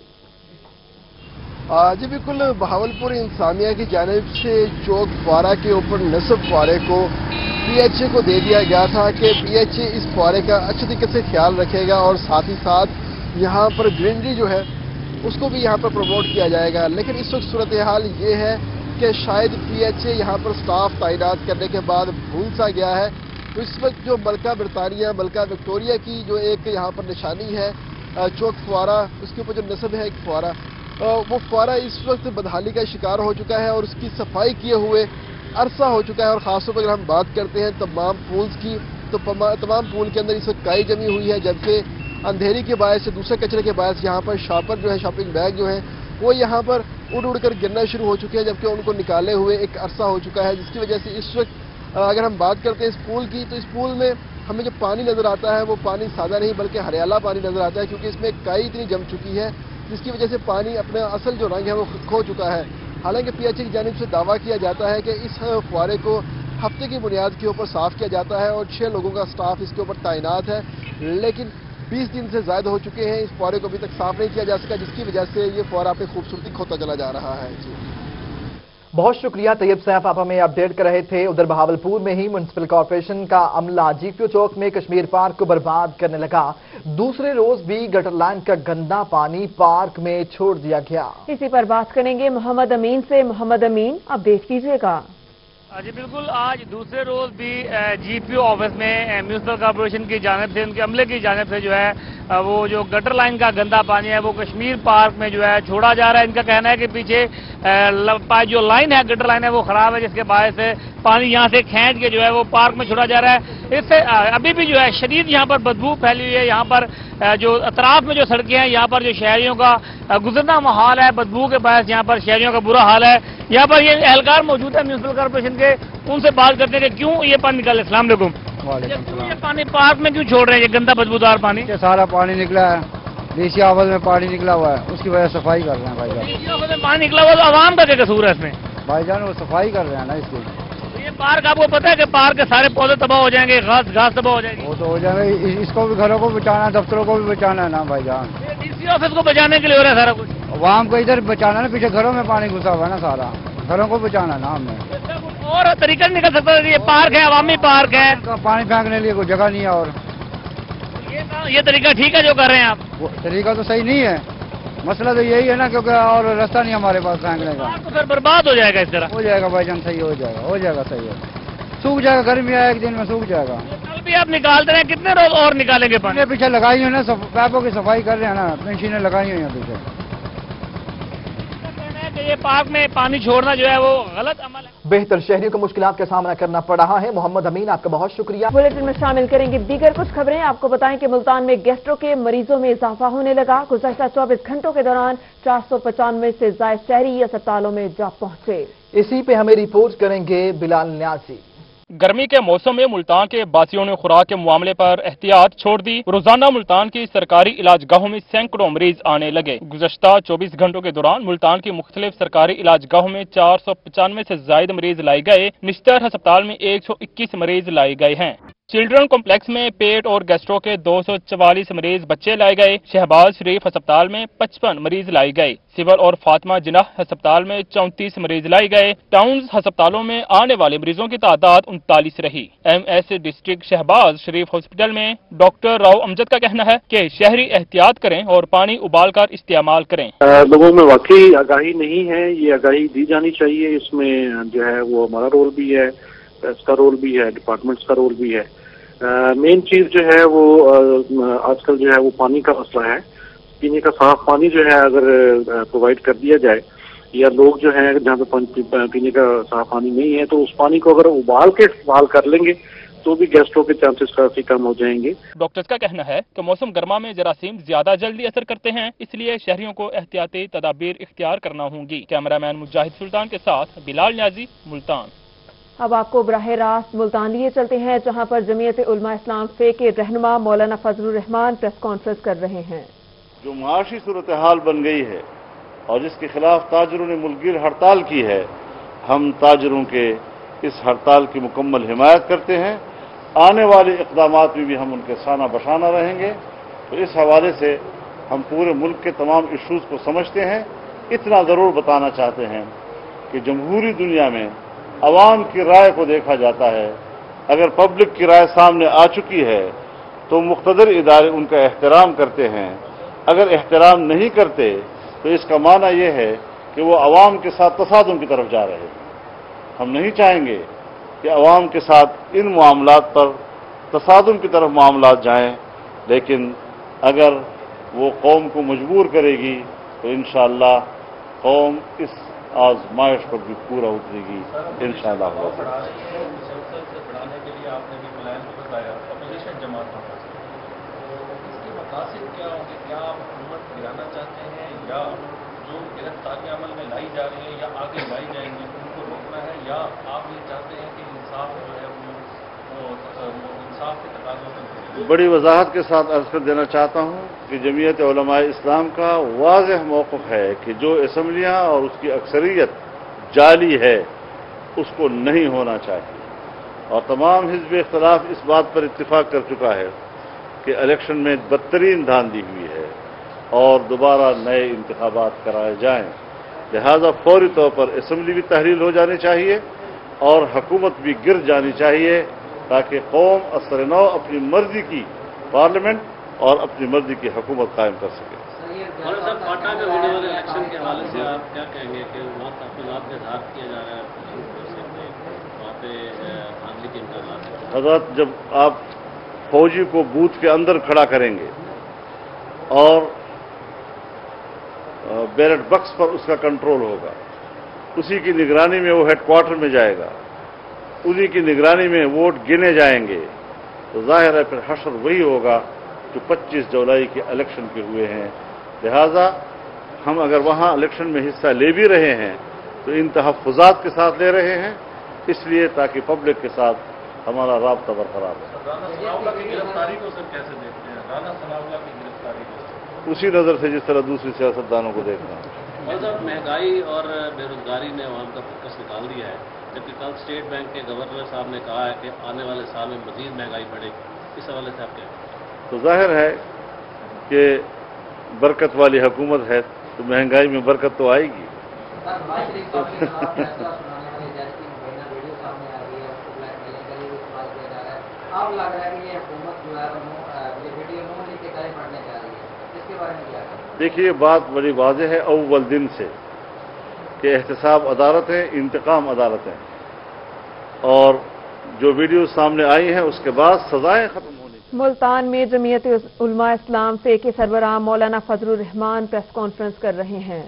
जी बिल्कुल, बहावलपुर इंसानिया की जानिब से चौक फवारा के ऊपर नस्ब फवारे को पीएचए को दे दिया गया था कि पीएचए इस फवारे का अच्छे तरीके से ख्याल रखेगा और साथ ही साथ यहाँ पर ग्रीनरी जो है उसको भी यहाँ पर प्रमोट किया जाएगा। लेकिन इस वक्त सूरत हाल ये है कि शायद पीएचए यहाँ पर स्टाफ तैनात करने के बाद भूल सा गया है। तो इस वक्त जो मलका बरतानिया, मलका विक्टोरिया की जो एक यहाँ पर निशानी है चौक फुआरा, उसके ऊपर जो नस्ब है एक फुआरा, वो फुआरा इस वक्त बदहाली का शिकार हो चुका है और उसकी सफाई किए हुए अरसा हो चुका है। और ख़ासतौर पर अगर हम बात करते हैं तमाम पूल्स की, तो तमाम पूल के अंदर इस वक्त काई जमी हुई है, जबकि अंधेरी के बायस से दूसरे कचरे के बायस यहाँ पर शॉपर जो है, शॉपिंग बैग जो है वो यहाँ पर उड़ कर गिरना शुरू हो चुके हैं, जबकि उनको निकाले हुए एक अरसा हो चुका है। जिसकी वजह से इस वक्त अगर हम बात करते हैं इस पूल की, तो इस पूल में हमें जो पानी नज़र आता है वो पानी सादा नहीं बल्कि हरियाला पानी नज़र आता है, क्योंकि इसमें काई इतनी जम चुकी है जिसकी वजह से पानी अपना असल जो रंग है वो खो चुका है। हालांकि पीएचई की जानिब से दावा किया जाता है कि इस फुआरे को हफ्ते की बुनियाद के ऊपर साफ किया जाता है और 6 लोगों का स्टाफ इसके ऊपर तैनात है, लेकिन 20 दिन से ज़्यादा हो चुके हैं, इस फुआरे को अभी तक साफ नहीं किया जा सका, जिसकी वजह से ये फुआरा अपनी खूबसूरती खोता चला जा रहा है। जी बहुत शुक्रिया तैयब सैफ, आप हमें अपडेट कर रहे थे। उधर बहावलपुर में ही म्युनिसिपल कॉर्पोरेशन का अमला जीपीओ चौक में कश्मीर पार्क को बर्बाद करने लगा। दूसरे रोज भी गटर लाइन का गंदा पानी पार्क में छोड़ दिया गया। इसी पर बात करेंगे मोहम्मद अमीन से। मोहम्मद अमीन, अपडेट कीजिएगा। जी बिल्कुल, आज दूसरे रोज भी जीपीओ ऑफिस में म्युनिसिपल कॉर्पोरेशन की जानिब से, उनके अमले की जानिब से जो है वो जो गटर लाइन का गंदा पानी है वो कश्मीर पार्क में जो है छोड़ा जा रहा है। इनका कहना है कि पीछे जो लाइन है, गटर लाइन है वो खराब है, जिसके बायस से पानी यहाँ से खींच के जो है वो पार्क में छोड़ा जा रहा है। इससे अभी भी जो है शदीद यहाँ पर बदबू फैली हुई है। यहाँ पर जो अतराफ में जो सड़कें हैं, यहाँ पर जो शहरियों का गुजरना माहौल है, बदबू के बायस यहाँ पर शहरियों का बुरा हाल है। यहाँ पर ये एहलकार मौजूद है म्युनिसिपल कॉर्पोरेशन के, उनसे बात करते हैं कि क्यों ये पानी निकाले। अस्सलाम वालेकुम। ये पानी पार्क में क्यों छोड़ रहे हैं, ये गंदा बदबूदार पानी? सारा पानी निकला है, डीसी ऑफिस में पानी निकला हुआ है, उसकी वजह से सफाई कर रहे हैं भाईजान। डीसी ऑफिस में पानी निकला हुआ तो आवाम का क्या कसूर है इसमें? भाईजान वो सफाई कर रहे हैं ना इसकी। तो ये पार्क आपको पता है कि पार्क के सारे पौधे तबाह हो जाएंगे, घास तबाह हो जाएगी। वो तो हो जाएंगे, इसको भी घरों को बचाना है, दफ्तरों को भी बचाना है ना भाईजान। डीसी ऑफिस को बचाने के लिए हो रहा है सारा कुछ, आवाम को इधर बचाना है, पीछे घरों में पानी घुसा हुआ है ना, सारा घरों को बचाना है ना हमने। और तरीका नहीं निकल सकता? ये पार्क है, अवामी पार्क है, पानी फेंकने के लिए कोई जगह नहीं है। और ये तरीका ठीक है जो कर रहे हैं आप? वो तरीका तो सही नहीं है, मसला तो यही है ना, क्योंकि और रास्ता नहीं हमारे पास फेंकने का। तो फिर बर्बाद हो जाएगा इस तरह। हो जाएगा भाईजान, सही हो जाएगा सही है, सूख जाएगा, गर्मी आए एक दिन में सूख जाएगा। कल भी आप निकालते रहे, कितने रोज और निकालेंगे पानी? पीछे लगाई हुई है ना, पैपों की सफाई कर रहे हैं ना, मशीनें लगाई हुई हैं पीछे। ये पार्क में पानी छोड़ना जो है वो गलत अमल है। बेहतर शहरियों को मुश्किलात का सामना करना पड़ रहा है। मोहम्मद अमीन, आपका बहुत शुक्रिया। बुलेटिन में शामिल करेंगे दीगर कुछ खबरें। आपको बताएं कि मुल्तान में गैस्ट्रो के मरीजों में इजाफा होने लगा। गुज़श्ता 24 घंटों के दौरान 495 से ज्यादा शहरी अस्पतालों में जा पहुंचे। इसी पे हमें रिपोर्ट करेंगे बिलाल न्यासी। गर्मी के मौसम में मुल्तान के बासियों ने खुराक के मामले पर एहतियात छोड़ दी। रोजाना मुल्तान की सरकारी इलाज गाहों में सैकड़ों मरीज आने लगे। गुज़श्ता 24 घंटों के दौरान मुल्तान की मुख्तलिफ सरकारी इलाज गाहों में 495 से ज्यादा मरीज लाए गए। निश्तर अस्पताल में 121 मरीज लाए गए हैं। चिल्ड्रन कॉम्प्लेक्स में पेट और गैस्ट्रो के 244 मरीज बच्चे लाए गए। शहबाज शरीफ अस्पताल में 55 मरीज लाए गए। सिविल और फातिमा जिनाह अस्पताल में 34 मरीज लाए गए। टाउन अस्पतालों में आने वाले मरीजों की तादाद 39 रही। MS district Shahbaz Sharif hospital में डॉक्टर राव अमजद का कहना है कि शहरी एहतियात करें और पानी उबाल कर इस्तेमाल करें। लोगों में वाकई आगाही नहीं है, ये आगाही दी जानी चाहिए। इसमें जो है वो हमारा रोल भी है, इसका रोल भी है, डिपार्टमेंट्स का रोल भी है। मेन चीज जो है वो आजकल जो है वो पानी का मसला है। पीने का साफ पानी जो है अगर प्रोवाइड कर दिया जाए, या लोग जो है जहाँ पे पीने का साफ पानी नहीं है तो उस पानी को अगर उबाल के इस्तेमाल कर लेंगे तो भी गैस्ट्रो के चांसेस काफी कम हो जाएंगे। डॉक्टर्स का कहना है कि मौसम गर्मा में जरासीम ज्यादा जल्दी असर करते हैं, इसलिए शहरियों को एहतियाती तदाबीर इख्तियार करना होंगी। कैमरामैन मुजाहिद सुल्तान के साथ बिलाल न्याजी, मुल्तान। अब आपको बराह रास्त मुल्तान लिए चलते हैं, जहां पर जमीयत उलमा इस्लाम फे के रहनुमा मौलाना फजलुर रहमान प्रेस कॉन्फ्रेंस कर रहे हैं। जो मुआशी सूरत हाल बन गई है और जिसके खिलाफ ताजरों ने मुल्कगीर हड़ताल की है, हम ताजरों के इस हड़ताल की मुकम्मल हिमायत करते हैं। आने वाले इक़दामात में भी हम उनके साना बशाना रहेंगे। तो इस हवाले से हम पूरे मुल्क के तमाम इशूज़ को समझते हैं। इतना ज़रूर बताना चाहते हैं कि जमहूरी दुनिया में अवाम की राय को देखा जाता है। अगर पब्लिक की राय सामने आ चुकी है तो मुख्तदर इदारे उनका एहतराम करते हैं। अगर एहतराम नहीं करते तो इसका माना यह है कि वो अवाम के साथ तसादुम की तरफ जा रहे हैं। हम नहीं चाहेंगे कि अवाम के साथ इन मामलात पर तसादुम की तरफ मामलात जाएं, लेकिन अगर वो कौम को मजबूर करेगी, तो इंशाअल्लाह कौम इस आजमाइश पर भी पूरा उतरेगी इंशाअल्लाह। बढ़ाने के लिए आपने भी प्लान बताया अपोजिशन जमातों का, इसके मकासद क्या होंगे? क्या आप हुकूमत गिराना चाहते हैं, या जो गिरफ्तारियां अमल में लाई जा रही हैं या आगे लाई जाएंगी उनको रोकना है, या आप ये चाहते हैं कि इंसाफ जो है वो इंसाफ के तकाज़ों पर? बड़ी वजाहत के साथ अर्ज कर देना चाहता हूँ कि जमीयत उलमाए इस्लाम का वाज़ेह मौक़िफ़ है कि जो असम्बलियाँ और उसकी अक्सरियत जाली है उसको नहीं होना चाहिए, और तमाम हिज़्ब इख्तिलाफ इस बात पर इत्तिफाक कर चुका है कि इलेक्शन में बदतरीन धांधली हुई है और दोबारा नए इंतखाबात कराए जाएं। लिहाजा फौरी तौर पर असम्बली भी तहलील हो जानी चाहिए और हुकूमत भी गिर जानी चाहिए, ताकि कौम असर नौ अपनी मर्जी की पार्लियामेंट और अपनी मर्जी की हुकूमत कायम कर सके। और सर, पाटा में होने वाले इलेक्शन के हवाले से आप क्या कहेंगे कि वहाँ तहफ़्फ़ुज़ात का इज़हार किया जा रहा है, वहाँ पे धांधली के इम्कानात हैं? हज़रत, जब आप फौजी को बूथ के अंदर खड़ा करेंगे और बैलेट बक्स पर उसका कंट्रोल होगा, उसी की निगरानी में वो हेडक्वार्टर में जाएगा, उन्हीं की निगरानी में वोट गिने जाएंगे, तो जाहिर है फिर हशर वही होगा जो 25 जुलाई के इलेक्शन के हुए हैं। लिहाजा हम अगर वहाँ इलेक्शन में हिस्सा ले भी रहे हैं तो इन तहफ़्फ़ुज़ात के साथ ले रहे हैं, इसलिए ताकि पब्लिक के साथ हमारा राब्ता बरकरार है। राना सनाउल्लाह की गिरफ्तारी को सर कैसे देखते हैं? राना सनाउल्लाह की गिरफ्तारी को उसी नज़र से जिस तरह दूसरी सियासतदानों को देखते हैं। और सर, महंगाई और बेरोजगारी ने आवाम का फोकस निकाल दिया है, जबकि कल स्टेट बैंक के गवर्नर साहब ने कहा है कि आने वाले साल में मजीद महंगाई बढ़ेगी। इस हवाले से आप क्या? तो जाहिर है कि बरकत वाली हुकूमत है तो महंगाई में बरकत तो आएगी। अब लग रहा है कि ये हुकूमत जो है ये वीडियो नून लीग के तहत पढ़ने जा रही है, इसके बारे में क्या कहें? देखिए, बात बड़ी वाज़ेह है अव्वल दिन से कि एहतसाब अदालत है, इंतकाम अदालत है, और जो वीडियो सामने आई हैं उसके बाद सजाएं खत्म होनी। मुल्तान में जमीयत उलमा इस्लाम से के सरबराह मौलाना फजलुर रहमान प्रेस कॉन्फ्रेंस कर रहे हैं।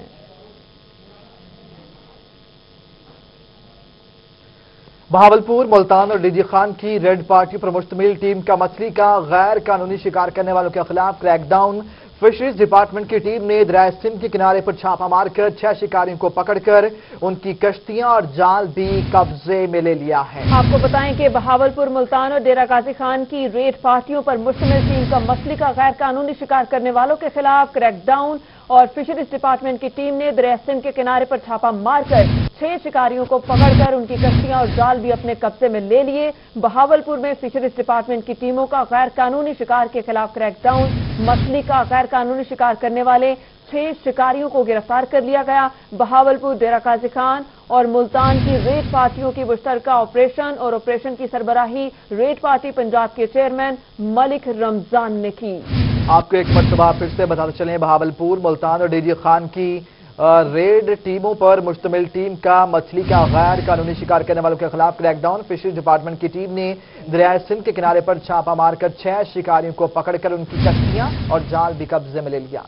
बहावलपुर, मुल्तान और डीजी खान की रेड पार्टी पर मुश्तमिल टीम का मछली का गैर कानूनी शिकार करने वालों के खिलाफ क्रैकडाउन। फिशरीज डिपार्टमेंट की टीम ने दरिया सिंध के किनारे पर छापा मारकर 6 शिकारियों को पकड़कर उनकी कश्तियां और जाल भी कब्जे में ले लिया है। आपको बताएं कि बहावलपुर, मुल्तान और डेरा गाजी खान की रेड पार्टियों पर मुश्तमिल टीम का मछली का गैर कानूनी शिकार करने वालों के खिलाफ क्रैकडाउन, और फिशरीज डिपार्टमेंट की टीम ने दरिया सिंध के किनारे पर छापा मारकर 6 शिकारियों को पकड़कर उनकी कश्तियां और जाल भी अपने कब्जे में ले लिए। बहावलपुर में फिशरीज डिपार्टमेंट की टीमों का गैर कानूनी शिकार के खिलाफ क्रैकडाउन, मछली का गैर कानूनी शिकार करने वाले 6 शिकारियों को गिरफ्तार कर लिया गया। बहावलपुर, डेरा गाजी खान और मुल्तान की रेड पार्टियों की मुश्तरका ऑपरेशन और ऑपरेशन की सरबराही रेड पार्टी पंजाब के चेयरमैन मलिक रमजान ने की। आपको एक मरतबा फिर से बताते चलें, बहावलपुर, मुल्तान और डीजी खान की रेड टीमों पर मुश्तमिल टीम का मछली का गैर कानूनी शिकार करने वालों के खिलाफ क्रैकडाउन। फिशरीज डिपार्टमेंट की टीम ने दरिया सिंध के किनारे पर छापा मारकर 6 शिकारियों को पकड़कर उनकी कश्तियां और जाल भी कब्जे में ले लिया।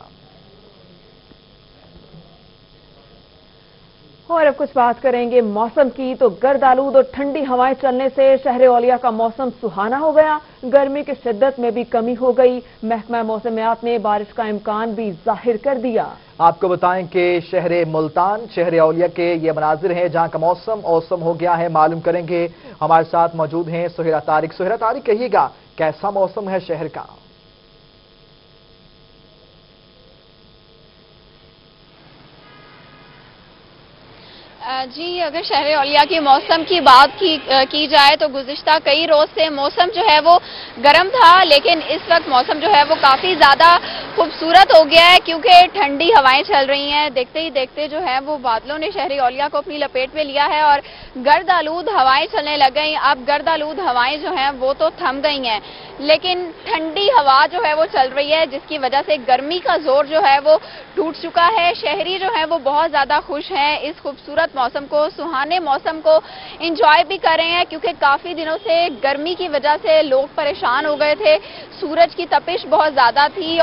और अब कुछ बात करेंगे मौसम की, तो गर्द आलूद और ठंडी हवाएं चलने से शहर औलिया का मौसम सुहाना हो गया। गर्मी की शिद्दत में भी कमी हो गई। महकमा मौसमियात ने बारिश का इम्कान भी जाहिर कर दिया। आपको बताएं कि शहर मुल्तान, शहर औलिया के ये मनाजिर हैं जहां का मौसम औसम हो गया है। मालूम करेंगे, हमारे साथ मौजूद हैं सुहेरा तारिक। सुहेरा तारिक, कहिएगा कैसा मौसम है शहर का? जी, अगर शहर औलिया की मौसम की बात की जाए तो गुज़िश्ता कई रोज से मौसम जो है वो गर्म था, लेकिन इस वक्त मौसम जो है वो काफ़ी ज़्यादा खूबसूरत हो गया है क्योंकि ठंडी हवाएं चल रही हैं। देखते ही देखते जो है वो बादलों ने शहर औलिया को अपनी लपेट में लिया है और गर्द आलूद हवाएं चलने लग गई। अब गर्द आलूद हवाएं जो हैं वो तो थम गई हैं, लेकिन ठंडी हवा जो है वो चल रही है, जिसकी वजह से गर्मी का जोर जो है वो टूट चुका है। शहरी जो है वो बहुत ज़्यादा खुश हैं, इस खूबसूरत मौसम को, सुहाने मौसम को एंजॉय भी कर रहे हैं क्योंकि काफ़ी दिनों से गर्मी की वजह से लोग परेशान हो गए थे। सूरज की तपिश बहुत ज़्यादा थी और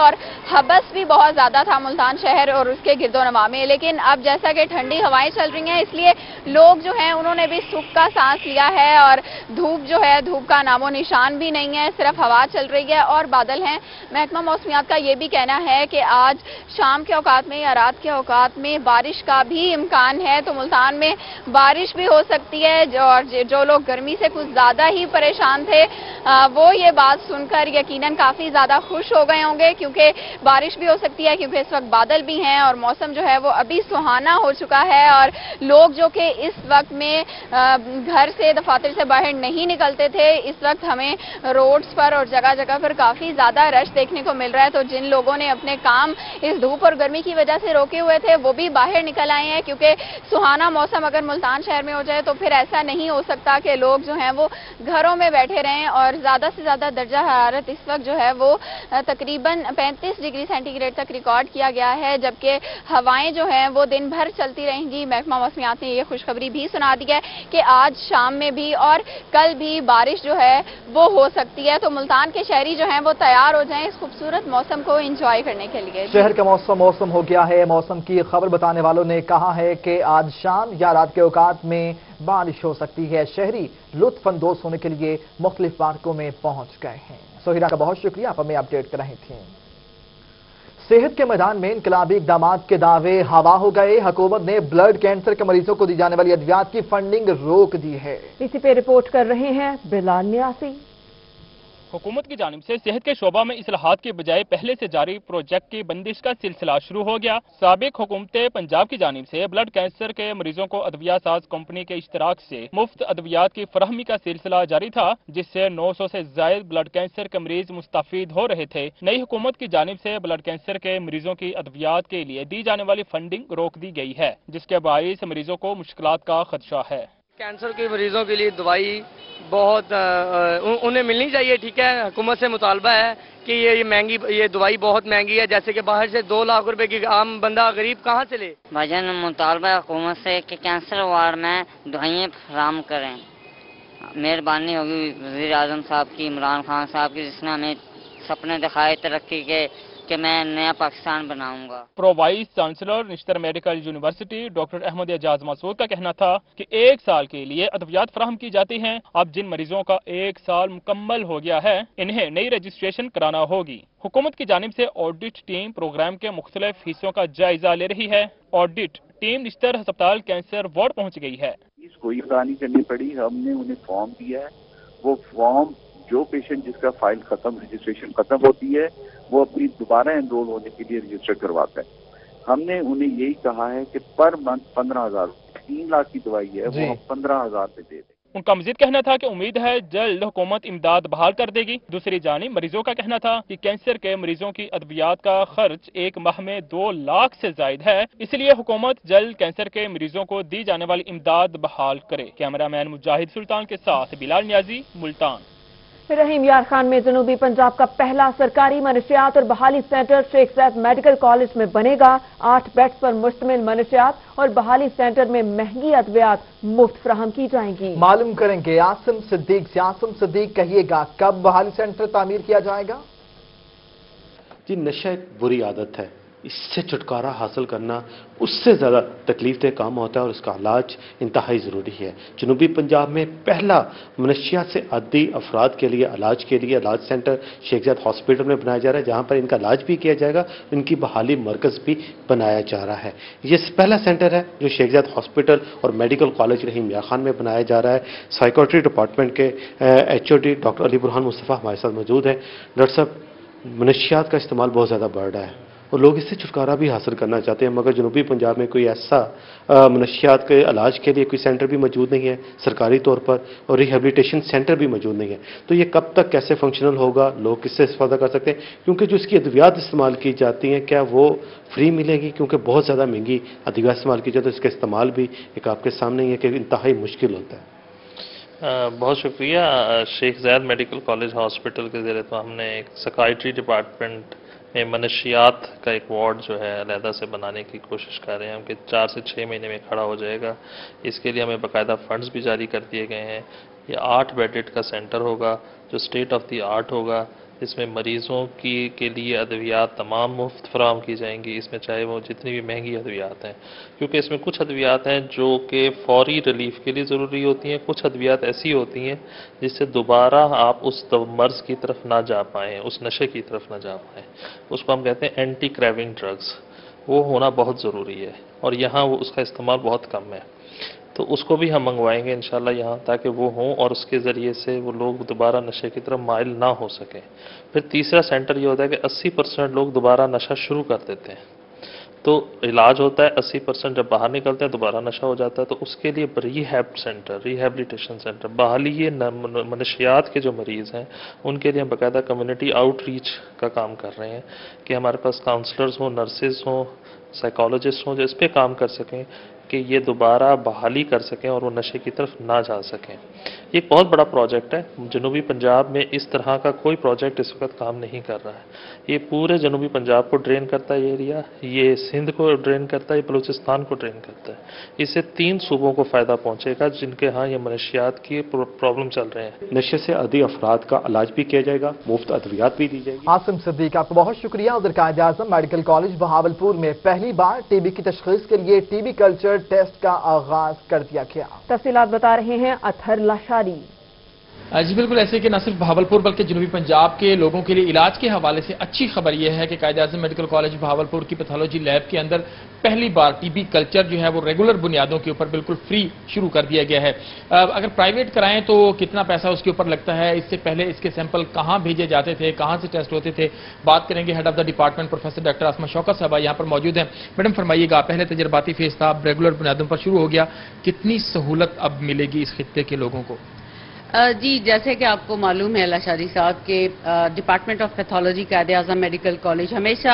हबस भी बहुत ज़्यादा था मुल्तान शहर और उसके गिरदोनवा में, लेकिन अब जैसा कि ठंडी हवाएं चल रही हैं इसलिए लोग जो हैं उन्होंने भी सुख का सांस लिया है और धूप जो है, धूप का नामो निशान भी नहीं है, सिर्फ हवा चल रही है और बादल हैं। महकमा मौसमियात का ये भी कहना है कि आज शाम के औकात में या रात के औकात में बारिश का भी इम्कान है, तो मुल्तान में बारिश भी हो सकती है। और जो लोग गर्मी से कुछ ज़्यादा ही परेशान थे वो ये बात सुनकर यकीनन काफ़ी ज़्यादा खुश हो गए होंगे, क्योंकि बारिश भी हो सकती है, क्योंकि इस वक्त बादल भी हैं और मौसम जो है वो अभी सुहाना हो चुका है। और लोग जो कि इस वक्त में घर से, दफातर से बाहर नहीं निकलते थे, इस वक्त हमें रोड्स पर और जगह जगह पर काफ़ी ज़्यादा रश देखने को मिल रहा है। तो जिन लोगों ने अपने काम इस धूप और गर्मी की वजह से रोके हुए थे वो भी बाहर निकल आए हैं, क्योंकि सुहाना मौसम अगर मुल्तान शहर में हो जाए तो फिर ऐसा नहीं हो सकता कि लोग जो हैं वो घरों में बैठे रहें। और ज़्यादा से ज़्यादा दर्जा हरारत इस वक्त जो है वो तकरीबन 35 डिग्री सेंटीग्रेड तक रिकॉर्ड किया गया है, जबकि हवाएं जो हैं वो दिन भर चलती रहेंगी। महकमा मौसमियात ने ये खुशखबरी भी सुना दी है कि आज शाम में भी और कल भी बारिश जो है वो हो सकती है। तो मुल्तान के शहरी जो हैं वो तैयार हो जाएं इस खूबसूरत मौसम को एंजॉय करने के लिए। शहर का मौसम हो गया है। मौसम की खबर बताने वालों ने कहा है कि आज शाम या रात के औकात में बारिश हो सकती है। शहरी लुत्फ अंदोज होने के लिए मुख्तलिफ पार्कों में पहुंच गए हैं। सोहिरा का बहुत शुक्रिया, आप हमें अपडेट कर रही थी। सेहत के मैदान में इनकलाबी इक़दामात के दावे हवा हो गए। हुकूमत ने ब्लड कैंसर के मरीजों को दी जाने वाली अद्वियात की फंडिंग रोक दी है। इसी पे रिपोर्ट कर रहे हैं बिलाल नियासी। हुकूमत की जानिब से सेहत के शोबा में इस्लाहात के बजाय पहले से जारी प्रोजेक्ट की बंदिश का सिलसिला शुरू हो गया। साबिक हुकूमत पंजाब की जानिब से ब्लड कैंसर के मरीजों को अद्विया साज कंपनी के इश्तराक से मुफ्त अद्वियात की फरहमी का सिलसिला जारी था, जिससे 900 से ज्यादा ब्लड कैंसर के मरीज मुस्तफीद हो रहे थे। नई हुकूमत की जानिब से ब्लड कैंसर के मरीजों की अद्वियात के लिए दी जाने वाली फंडिंग रोक दी गई है, जिसके बाइस मरीजों को मुश्किलात का खदशा है। कैंसर के मरीजों के लिए दवाई बहुत उन्हें मिलनी चाहिए, ठीक है। हुकूमत से मुतालबा है कि ये महंगी, ये दवाई बहुत महंगी है, जैसे कि बाहर से 2 लाख रुपए की आम बंदा गरीब कहाँ से ले। भाईजान मुतालबा है हुकूमत से कि कैंसर वार्ड में दवाइयाँ फराहम करें। मेहरबानी होगी वज़ीर आज़म साहब की, इमरान खान साहब की, जिसने हमें सपने दिखाए तरक्की के कि मैं नया पाकिस्तान बनाऊंगा। Pro vice chancellor Nishtar medical university doctor Ahmad Ejaz Masood का कहना था कि 1 साल के लिए अद्वियात फराहम की जाती हैं। अब जिन मरीजों का 1 साल मुकम्मल हो गया है इन्हें नई रजिस्ट्रेशन कराना होगी। हुकूमत की जानिब से ऑडिट टीम प्रोग्राम के मुख्तलिफ हिस्सों का जायजा ले रही है। ऑडिट टीम निश्तर अस्पताल कैंसर वार्ड पहुँच गई है। कोई अदा नहीं करनी पड़ी, हमने उन्हें फॉर्म दिया है। वो फॉर्म जो पेशेंट जिसका फाइल खत्म, रजिस्ट्रेशन खत्म होती है, वो अपनी दोबारा एनरोल होने के लिए रजिस्टर करवाता है। हमने उन्हें यही कहा है कि पर मंथ 15,000, 3 लाख की दवाई है वो हम 15,000 पे दे दें। उनका मजीद कहना था कि उम्मीद है जल्द हुकूमत इमदाद बहाल कर देगी। दूसरी जानिब मरीजों का कहना था कि कैंसर के मरीजों की अद्वियात का खर्च 1 माह में 2 लाख से जायद है, इसलिए हुकूमत जल्द कैंसर के मरीजों को दी जाने वाली इमदाद बहाल करे। कैमरामैन मुजाहिद सुल्तान के साथ बिलाल नियाजी, मुल्तान। रहीम यार खान में जनूबी पंजाब का पहला सरकारी मनशियात और बहाली centre Sheikh Zayed medical college में बनेगा। 8 बेड्स पर मुश्तमिल मनशियात और बहाली सेंटर में महंगी अद्वियात मुफ्त फराहम की जाएंगी। मालूम करेंगे आसिम सिद्दीक कहिएगा कब बहाली सेंटर तामीर किया जाएगा। जी, नशा एक बुरी आदत है, इससे छुटकारा हासिल करना उससे ज़्यादा तकलीफ काम होता है और उसका इलाज इंतहाई ज़रूरी है। जनूबी पंजाब में पहला मनशियात से आदी अफराद के लिए इलाज सेंटर शेख ज़ैद हॉस्पिटल में बनाया जा रहा है, जहाँ पर इनका इलाज भी किया जाएगा, इनकी बहाली मरकज़ भी बनाया जा रहा है। ये पहला सेंटर है जो शेख ज़ैद हॉस्पिटल और मेडिकल कॉलेज रहीम यार खान में बनाया जा रहा है। साइकोट्री डिपार्टमेंट के HOD डॉक्टर अली बुरहान मुस्तफ़ा हमारे साथ मौजूद हैं। डॉक्टर साहब, मनशियात का इस्तेमाल बहुत ज़्यादा बढ़ रहा है और लोग इससे छुटकारा भी हासिल करना चाहते हैं, मगर जनूबी पंजाब में कोई ऐसा मनशियात के इलाज के लिए कोई सेंटर भी मौजूद नहीं है सरकारी तौर पर, और रिहेबिलिटेशन सेंटर भी मौजूद नहीं है। तो ये कब तक कैसे फंक्शनल होगा, लोग किससे इस्तेफादा कर सकते हैं, क्योंकि जो इसकी अद्वियात इस्तेमाल की जाती हैं क्या वो फ्री मिलेगी, क्योंकि बहुत ज़्यादा महंगी अद्वियात इस्तेमाल की जाती है, तो इसका इस्तेमाल भी एक आपके सामने ही है कि इंतहाई मुश्किल होता है। बहुत शुक्रिया। Sheikh Zayed medical college hospital के ज़रिए तो हमने एक साइकियाट्री डिपार्टमेंट में मनशियात का एक वार्ड जो है अलहदा से बनाने की कोशिश कर रहे हैं हम कि 4 से 6 महीने में खड़ा हो जाएगा। इसके लिए हमें बाकायदा फंड्स भी जारी कर दिए गए हैं। ये 8 बेडेड का सेंटर होगा जो स्टेट ऑफ द आर्ट होगा, इसमें मरीज़ों के लिए अद्वियात तमाम मुफ्त फराहम की जाएंगी, इसमें चाहे वो जितनी भी महंगी अद्वियात हैं, क्योंकि इसमें कुछ अद्वियात हैं जो कि फौरी रिलीफ के लिए ज़रूरी होती हैं, कुछ अद्वियात ऐसी होती हैं जिससे दोबारा आप उस मर्ज़ की तरफ ना जा पाएँ, उस नशे की तरफ ना जा पाएँ। उसको हम कहते हैं एंटी क्रेविंग ड्रग्स, वो होना बहुत ज़रूरी है और यहाँ वो उसका इस्तेमाल बहुत कम है। तो उसको भी हम मंगवाएंगे इंशाल्लाह यहाँ, ताकि वो हों और उसके ज़रिए से वो लोग दोबारा नशे की तरफ माइल ना हो सकें। फिर तीसरा सेंटर ये होता है कि 80% लोग दोबारा नशा शुरू कर देते हैं, तो इलाज होता है 80% जब बाहर निकलते हैं दोबारा नशा हो जाता है, तो उसके लिए रिहैब सेंटर, रिहैबिलिटेशन सेंटर, बहाली ये मनशियात के जो मरीज़ हैं उनके लिए हम बाकायदा कम्युनिटी आउटरीच का काम कर रहे हैं कि हमारे पास काउंसलर्स हों, नर्सेज हों, साइकोलॉजिस्ट हों जो इस पर काम कर सकें कि ये दोबारा बहाली कर सकें और वो नशे की तरफ ना जा सकें। ये एक बहुत बड़ा प्रोजेक्ट है। जनूबी पंजाब में इस तरह का कोई प्रोजेक्ट इस वक्त काम नहीं कर रहा है। ये पूरे जनूबी पंजाब को ड्रेन करता है ये एरिया, ये सिंध को ड्रेन करता है, ये बलूचिस्तान को ड्रेन करता है। इससे 3 सूबों को फ़ायदा पहुँचेगा जिनके यहाँ ये मनशियात की प्रॉब्लम चल रहे हैं। नशे से आदी अफराद का इलाज भी किया जाएगा, मुफ्त अद्वियात भी दी जाएगी। आसिम सिद्दीक, आपको बहुत शुक्रिया। उधर कायद-ए-आज़म मेडिकल कॉलेज बहावलपुर में पहली बार टीबी की तशखीस के लिए टीबी कल्चर टेस्ट का आगाज कर दिया गया। तफसीलात बता रहे हैं अतहर लाशारी। जी बिल्कुल, ऐसे कि न सिर्फ बहावलपुर बल्कि जनूबी पंजाब के लोगों के लिए इलाज के हवाले से अच्छी खबर यह है कि कायद-ए-आज़म मेडिकल कॉलेज बहावलपुर की पैथोलॉजी लैब के अंदर पहली बार टीबी कल्चर जो है वो रेगुलर बुनियादों के ऊपर बिल्कुल फ्री शुरू कर दिया गया है। अगर प्राइवेट कराएं तो कितना पैसा उसके ऊपर लगता है, इससे पहले इसके सैंपल कहाँ भेजे जाते थे, कहाँ से टेस्ट होते थे, बात करेंगे। Head of the department professor doctor Asma Shaukat साहब यहाँ पर मौजूद हैं। मैडम फरमाइएगा, पहले तजर्बाती फेज था, अब रेगुलर बुनियादों पर शुरू हो गया, कितनी सहूलत अब मिलेगी इस खित्ते के लोगों को? जी, जैसे कि आपको मालूम है लाशारी साहब के department of pathology Quaid-e-Azam medical college हमेशा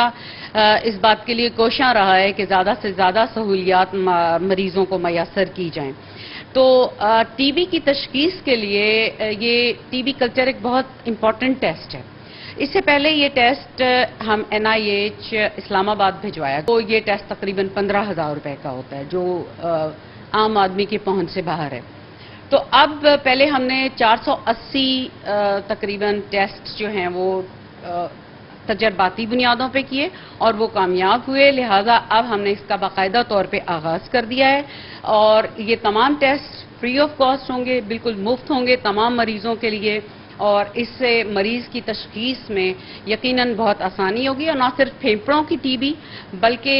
इस बात के लिए कोशिश रहा है कि ज़्यादा से ज़्यादा सहूलियात मरीज़ों को मैसर की जाएं। तो टीबी की तशखीस के लिए ये टीबी कल्चर एक बहुत इम्पॉर्टेंट टेस्ट है। इससे पहले ये टेस्ट हम NIH इस्लामाबाद भिजवाया, तो ये टेस्ट तकरीबन 15,000 रुपए का होता है जो आम आदमी की पहुंच से बाहर है। तो अब पहले हमने 480 तकरीबन टेस्ट जो हैं वो तजर्बाती बुनियादों पे किए और वो कामयाब हुए, लिहाजा अब हमने इसका बाकायदा तौर पे आगाज़ कर दिया है और ये तमाम टेस्ट फ्री ऑफ कॉस्ट होंगे, बिल्कुल मुफ्त होंगे तमाम मरीज़ों के लिए और इससे मरीज़ की तशखीस में यकीनन बहुत आसानी होगी और न सिर्फ फेफड़ों की टीबी बल्कि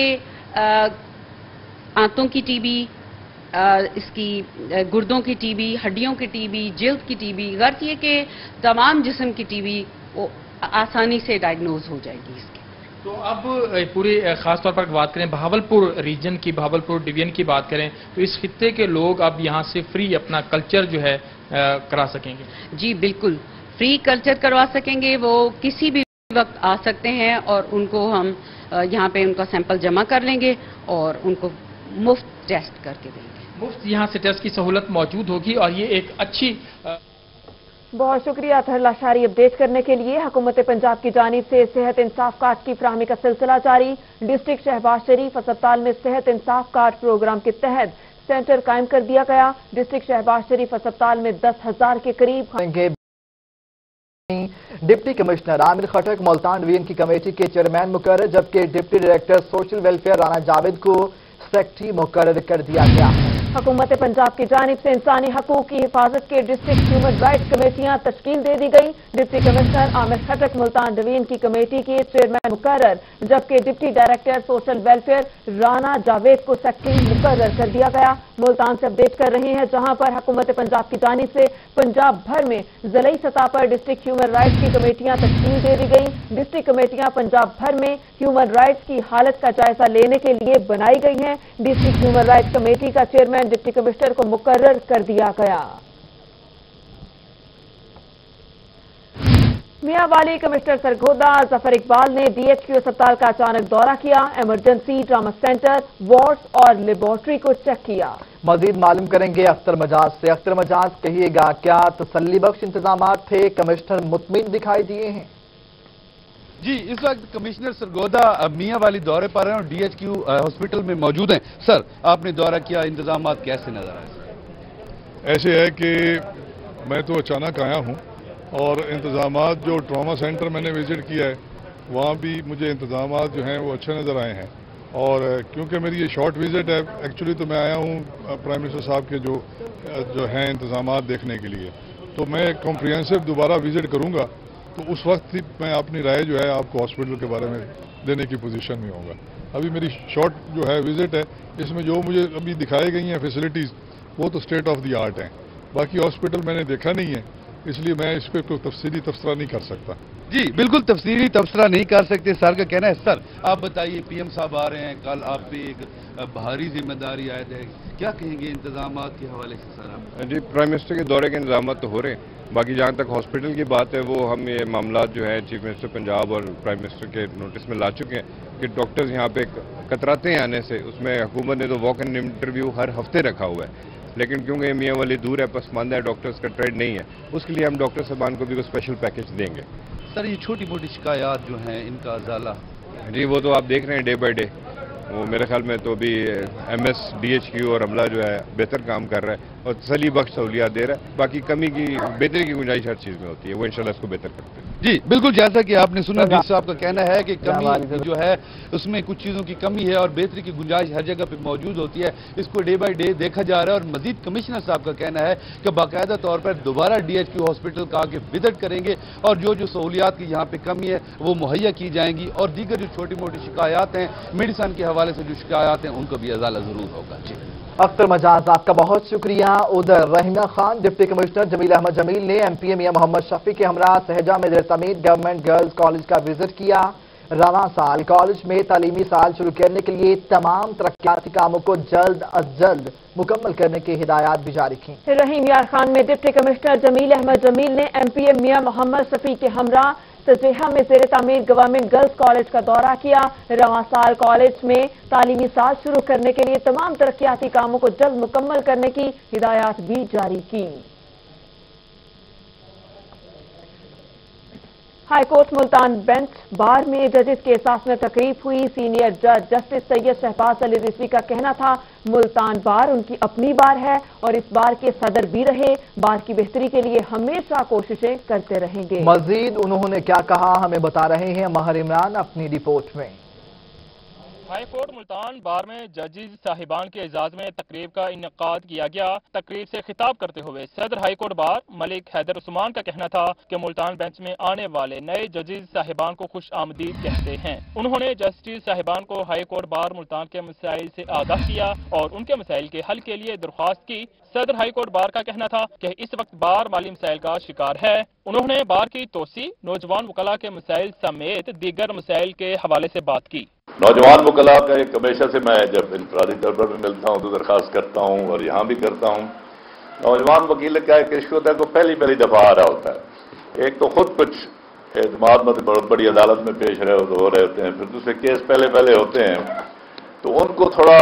आंतों की टीबी, इसकी गुर्दों की टीबी, हड्डियों की टीबी, जिल्द की टीबी, गर्ज ये कि तमाम जिस्म की टीबी वो आसानी से डायग्नोज हो जाएगी इसकी। तो अब पूरे खास तौर पर बात करें बहावलपुर रीजन की, बहावलपुर डिवीजन की बात करें तो इस खित्ते के लोग अब यहाँ से फ्री अपना कल्चर जो है करा सकेंगे? जी बिल्कुल, फ्री कल्चर करवा सकेंगे, वो किसी भी वक्त आ सकते हैं और उनको हम यहाँ पे उनका सैंपल जमा कर लेंगे और उनको मुफ्त टेस्ट करके देंगे। मुफ्त यहाँ से टेस्ट की सहूलत मौजूद होगी और ये एक अच्छी बहुत शुक्रिया अतहर लाशारी। अपडेट करने के लिए हुकूमत पंजाब की जानिब से सेहत इंसाफ कार्ड की फराहमी का सिलसिला जारी। डिस्ट्रिक्ट शहबाज शरीफ अस्पताल में सेहत इंसाफ कार्ड प्रोग्राम के तहत सेंटर कायम कर दिया गया। डिस्ट्रिक्ट शहबाज शरीफ अस्पताल में 10,000 के करीब। Deputy commissioner Amir Khattak Multan division की कमेटी के चेयरमैन मुकर्रर, जबकि deputy director social welfare Rana Javed को सेक्रेटरी मुकर्रर कर दिया गया। हुकूमत पंजाब की जानिब से इंसानी हकूक की हिफाजत के डिस्ट्रिक्ट ह्यूमन राइट्स कमेटियां तश्कील दे दी गई। Deputy commissioner Amir Khattak Multan division की कमेटी के चेयरमैन मुकर्रर, जबकि deputy director social welfare Rana Javed को सेक्रेटरी मुकर्रर कर दिया गया। मुल्तान से अपडेट कर रहे हैं, जहां पर हुकूमत पंजाब की जानिब से पंजाब भर में जिलाई सतह पर डिस्ट्रिक्ट ह्यूमन राइट्स की कमेटियां तश्कील दे दी गई। डिस्ट्रिक्ट कमेटियां पंजाब भर में ह्यूमन राइट्स की हालत का जायजा लेने के लिए बनाई गई हैं। डिस्ट्रिक्ट ह्यूमन राइट्स कमेटी का चेयरमैन डिप्टी कमिश्नर को मुकर्रर कर दिया गया। मियांवाली कमिश्नर सरगोदा जफर इकबाल ने DHQ अस्पताल का अचानक दौरा किया। इमरजेंसी, ट्रामा सेंटर, वार्ड्स और लेबोरेटरी को चेक किया। मजीद मालूम करेंगे अख्तर मजाज से। अख्तर मजाज, कहिएगा क्या तसल्ली बख्श इंतजाम थे? कमिश्नर मुतमिन दिखाई दिए हैं? जी, इस वक्त कमिश्नर सरगोदा मियांवाली दौरे पर हैं और DHQ हॉस्पिटल में मौजूद हैं। सर, आपने दौरा किया, इंतजामात कैसे नजर आए? ऐसे है कि मैं तो अचानक आया हूं और इंतज़ामात जो ट्रॉमा सेंटर मैंने विज़िट किया है वहाँ भी मुझे इंतज़ामात जो हैं वो अच्छे नज़र आए हैं। और क्योंकि मेरी ये शॉर्ट विज़िट है, एक्चुअली तो मैं आया हूँ प्राइम मिनिस्टर साहब के जो हैं इंतज़ामात देखने के लिए, तो मैं कॉम्प्रिहेंसिव दोबारा विज़िट करूँगा तो उस वक्त ही मैं अपनी राय जो है आपको हॉस्पिटल के बारे में देने की पोजीशन में होगा। अभी मेरी शॉर्ट जो है विज़िट है, इसमें जो मुझे अभी दिखाई गई हैं फैसिलिटीज़ वो तो स्टेट ऑफ द आर्ट हैं। बाकी हॉस्पिटल मैंने देखा नहीं है, इसलिए मैं इस पर कोई तफसीली तबसरा नहीं कर सकता। जी बिल्कुल तफसीली तबसरा नहीं कर सकते, सर का कहना है। सर आप बताइए, पीएम साहब आ रहे हैं, कल आप पे एक भारी जिम्मेदारी आयद है, क्या कहेंगे इंतजामात के हवाले से सर आप? जी प्राइम मिनिस्टर के दौरे के इंतजाम तो हो रहे हैं, बाकी जहाँ तक हॉस्पिटल की बात है वो हम ये मामला जो है चीफ मिनिस्टर पंजाब और प्राइम मिनिस्टर के नोटिस में ला चुके हैं कि डॉक्टर्स यहाँ पे कतराते हैं आने से। उसमें हुकूमत ने तो वॉक इन इंटरव्यू हर हफ्ते रखा हुआ है, लेकिन क्योंकि मियाँ वाली दूर है, पसमानदा है, डॉक्टर्स का ट्रेड नहीं है, उसके लिए हम डॉक्टर साहबान को भी कोई स्पेशल पैकेज देंगे। सर ये छोटी मोटी शिकायत जो हैं इनका अजाला? जी वो तो आप देख रहे हैं डे बाय डे, वो मेरे ख्याल में तो अभी MS DHQ और अमला जो है बेहतर काम कर रहा है और तसली बख्श सहूलियात दे रहा है। बाकी कमी की बेहतरी की गुंजाइश हर चीज़ में होती है, वो इंशाल्लाह इसको बेहतर करते हैं। जी बिल्कुल, जैसा कि आपने सुना डी साहब का कहना है कि कमी जो है उसमें कुछ चीज़ों की कमी है और बेहतरी की गुंजाइश हर जगह पे मौजूद होती है, इसको डे बाय डे देखा जा रहा है। और मजीद कमिश्नर साहब का कहना है कि बाकायदा तौर पर दोबारा DHQ हॉस्पिटल का आगे विजिट करेंगे और जो सहूलियात की यहाँ पे कमी है वो मुहैया की जाएंगी और दीगर जो छोटी मोटी शिकायत हैं, मेडिसन के हवाले से जो शिकायत हैं, उनको भी अजाला जरूर होगा। जी अख्तर मजाज आपका बहुत शुक्रिया। उधर रहीना खान डिप्टी कमिश्नर जमील अहमद जमील ने MPA मियां मोहम्मद शफी के हमरा सहजा में समेत गवर्नमेंट गर्ल्स कॉलेज का विजिट किया। रवां साल कॉलेज में तालीमी साल शुरू करने के लिए तमाम तरक्याती कामों को जल्द अज जल्द मुकम्मल करने की हिदायत भी जारी की। रहीम यार खान में डिप्टी कमिश्नर जमील अहमद जमील ने MPA मियां मोहम्मद शफी के हमरा सजेहा में ज़ेर तामीर गवर्नमेंट गर्ल्स कॉलेज का दौरा किया। रवां साल कॉलेज में तालीमी साल शुरू करने के लिए तमाम तरक्याती कामों को जल्द मुकम्मल करने की हिदायत भी जारी की। High court Multan bench bar में जजेस के एहसास में तकरीब हुई। सीनियर जज जस्टिस सैयद शहबाज अली रिजवी का कहना था मुल्तान बार उनकी अपनी बार है और इस बार के सदर भी रहे, बार की बेहतरी के लिए हमेशा कोशिशें करते रहेंगे। मजीद उन्होंने क्या कहा हमें बता रहे हैं माहिर इमरान अपनी रिपोर्ट में। हाई कोर्ट मुल्तान बार में जजेस साहिबान के एजाज में तकरीब का इनेकाद किया गया। तकरीब से खिताब करते हुए सदर high court bar Malik Haider Usman का कहना था कि मुल्तान बेंच में आने वाले नए जजेस साहिबान को खुश आमदीद कहते हैं। उन्होंने जस्टिस साहिबान को हाई कोर्ट बार मुल्तान के मसाइल से आगाह किया और उनके मसाइल के हल के लिए दरख्वास्त की। सदर हाई कोर्ट बार का कहना था कि इस वक्त बार माली मसाइल का शिकार है। उन्होंने बार की तोसी, नौजवान वकला के मसाइल समेत दीगर मसाइल के हवाले से बात की। नौजवान वकला का एक हमेशा से मैं जब इनफरादी तौर पर भी मिलता हूँ तो दरख्वास्त करता हूँ और यहाँ भी करता हूँ। नौजवान वकील का एक इशू होता है तो पहली दफा आ रहा होता है, एक तो खुद कुछ एतमाद में बहुत बड़ी अदालत में पेश हो रहे होते हैं, फिर दूसरे केस पहले होते हैं तो उनको थोड़ा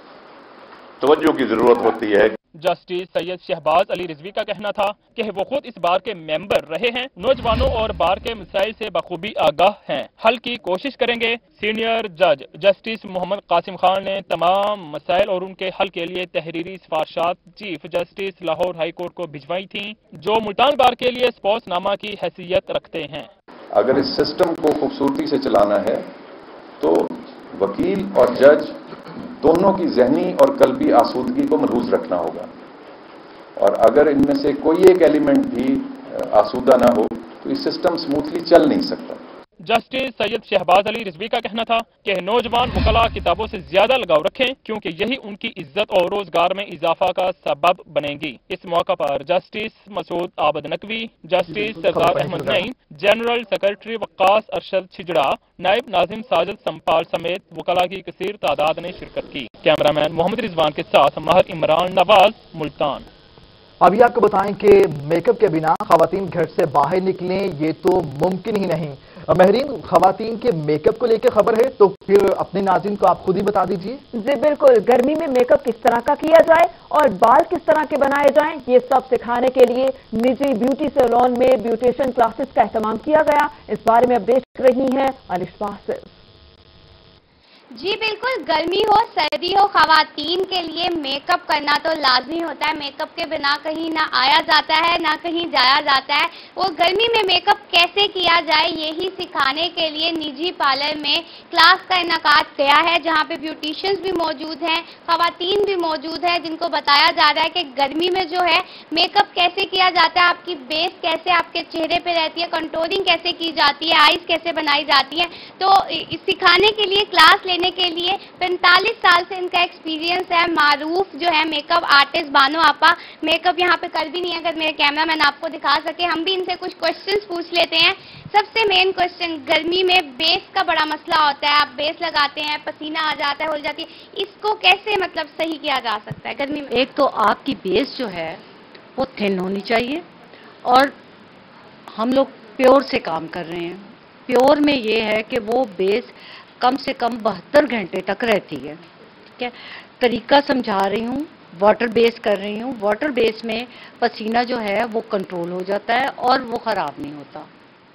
तवज्जो की जरूरत होती है। जस्टिस सैयद शहबाज अली रिजवी का कहना था कि वो खुद इस बार के मेंबर रहे हैं, नौजवानों और बार के मसाइल से बखूबी आगाह हैं, हल की कोशिश करेंगे। सीनियर जज जस्टिस मोहम्मद कासिम खान ने तमाम मसाइल और उनके हल के लिए तहरीरी सिफारिशात chief justice Lahore high court को भिजवाई थी, जो मुल्तान बार के लिए स्पोर्ट्सनामा की हैसियत रखते हैं। अगर इस सिस्टम को खूबसूरती से चलाना है तो वकील और जज दोनों की जहनी और कल्बी आसूदगी को मलहूज रखना होगा और अगर इनमें से कोई एक एलिमेंट भी आसूदा ना हो तो ये सिस्टम स्मूथली चल नहीं सकता। जस्टिस सैयद शहबाज अली रिजवी का कहना था कि नौजवान वकला किताबों से ज्यादा लगाव रखें क्योंकि यही उनकी इज्जत और रोजगार में इजाफा का सबब बनेगी। इस मौका पर justice Masood Abid Naqvi, justice Sardar Ahmad Naeem, general secretary Waqas Arshad छिजड़ा, नायब नाजिम साजिद संपाल समेत वकला की कसीर तादाद ने शिरकत की। कैमरामैन मोहम्मद रिजवान के साथ माहिर इमरान नवाज, मुल्तान। अभी आपको बताएं कि मेकअप के बिना खवातीन घर से बाहर निकलें ये तो मुमकिन ही नहीं। महरीन, खवातीन के मेकअप को लेकर खबर है तो फिर अपने नाज़रीन को आप खुद ही बता दीजिए। जी बिल्कुल, गर्मी में मेकअप किस तरह का किया जाए और बाल किस तरह के बनाए जाएं, ये सब सिखाने के लिए निजी ब्यूटी सैलून में ब्यूटिशियन क्लासेस का एहतमाम किया गया। इस बारे में अब देख रही हैं अलिश बासिल। जी बिल्कुल, गर्मी हो सर्दी हो, खवातीन के लिए मेकअप करना तो लाजमी होता है। मेकअप के बिना कहीं ना आया जाता है ना कहीं जाया जाता है। वो गर्मी में मेकअप कैसे किया जाए यही सिखाने के लिए निजी पार्लर में क्लास का इनेकाद गया है, जहां पे ब्यूटिशियंस भी मौजूद हैं, खवातीन भी मौजूद है, जिनको बताया जा रहा है कि गर्मी में जो है मेकअप कैसे किया जाता है, आपकी बेस कैसे आपके चेहरे पे रहती है, कंटूरिंग कैसे की जाती है, आईज कैसे बनाई जाती है। तो सिखाने के लिए क्लास लेने के लिए 45 साल से इनका एक्सपीरियंस है। मारूफ जो है मेकअप आर्टिस्ट बानो आपा मेकअप यहाँ पे कर भी नहीं है, अगर मेरे कैमरामैन आपको दिखा सके। हम भी इनसे कुछ क्वेश्चंस पूछ लेते हैं। सबसे मेन क्वेश्चन, गर्मी में बेस का बड़ा मसला होता है, आप बेस लगाते हैं, पसीना आ जाता है, हो जाती है, इसको कैसे मतलब सही किया जा सकता है गर्मी में? एक तो आपकी बेस जो है वो थिन होनी चाहिए, और हम लोग प्योर से काम कर रहे हैं। प्योर में ये है कि वो बेस कम से कम 72 घंटे तक रहती है। ठीक है, तरीका समझा रही हूँ। वाटर बेस कर रही हूँ। वाटर बेस में पसीना जो है वो कंट्रोल हो जाता है और वो खराब नहीं होता।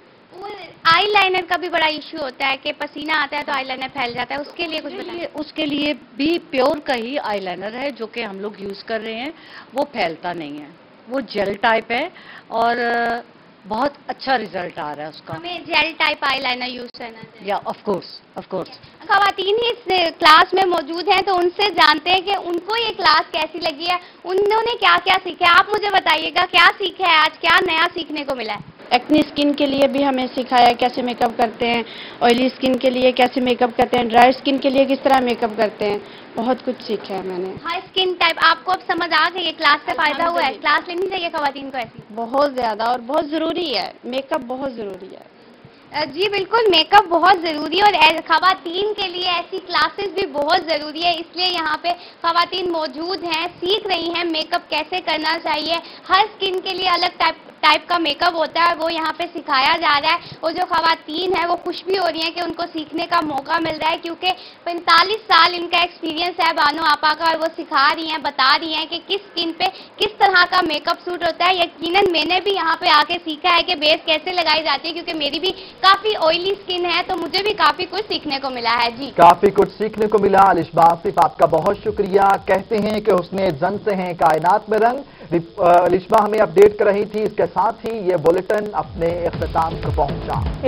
आई लाइनर का भी बड़ा इश्यू होता है कि पसीना आता है तो आई लाइनर फैल जाता है, उसके लिए कुछ बताइए। उसके लिए भी प्योर का ही आई लाइनर है जो कि हम लोग यूज कर रहे हैं, वो फैलता नहीं है, वो जेल टाइप है और बहुत अच्छा रिजल्ट आ रहा है उसका। हमें gel type eyeliner use करना चाहिए। या ऑफ कोर्स। खवातीन ही इस क्लास में मौजूद हैं तो उनसे जानते हैं कि उनको ये क्लास कैसी लगी है, उन्होंने क्या क्या सीखा है। आप मुझे बताइएगा क्या सीखा है आज, क्या नया सीखने को मिला है? एक्नी स्किन के लिए भी हमें सिखाया कैसे मेकअप करते हैं, ऑयली स्किन के लिए कैसे मेकअप करते हैं, ड्राई स्किन के लिए किस तरह मेकअप करते हैं, बहुत कुछ सीखा है मैंने। हाँ, स्किन टाइप आपको अब समझ आ गई है, क्लास से फायदा हुआ है। क्लास लेनी चाहिए खवातीन को ऐसी? बहुत ज्यादा, और बहुत जरूरी है, मेकअप बहुत जरूरी है। जी बिल्कुल, मेकअप बहुत ज़रूरी है और खवातीन के लिए ऐसी क्लासेस भी बहुत ज़रूरी है। इसलिए यहाँ पे खवातीन मौजूद हैं, सीख रही हैं मेकअप कैसे करना चाहिए। हर स्किन के लिए अलग टाइप का मेकअप होता है, वो यहाँ पे सिखाया जा रहा है। और जो खवातीन है वो खुश भी हो रही हैं कि उनको सीखने का मौका मिल रहा है, क्योंकि 45 साल इनका एक्सपीरियंस है बानो आपा का, और वो सिखा रही हैं, बता रही हैं कि किस स्किन पे किस तरह का मेकअप सूट होता है। यकीनन मैंने भी यहाँ पे आके सीखा है कि बेस कैसे लगाई जाती है, क्योंकि मेरी भी काफी ऑयली स्किन है, तो मुझे भी काफी कुछ सीखने को मिला है। जी काफी कुछ सीखने को मिला। अलिशबा आसिफ, आपका बहुत शुक्रिया। कहते हैं कि उसने जन से हैं कायनात में रंग। अलिशबा हमें अपडेट कर रही थी। इसके साथ ही ये बुलेटिन अपने इख्तिताम को पहुंचा।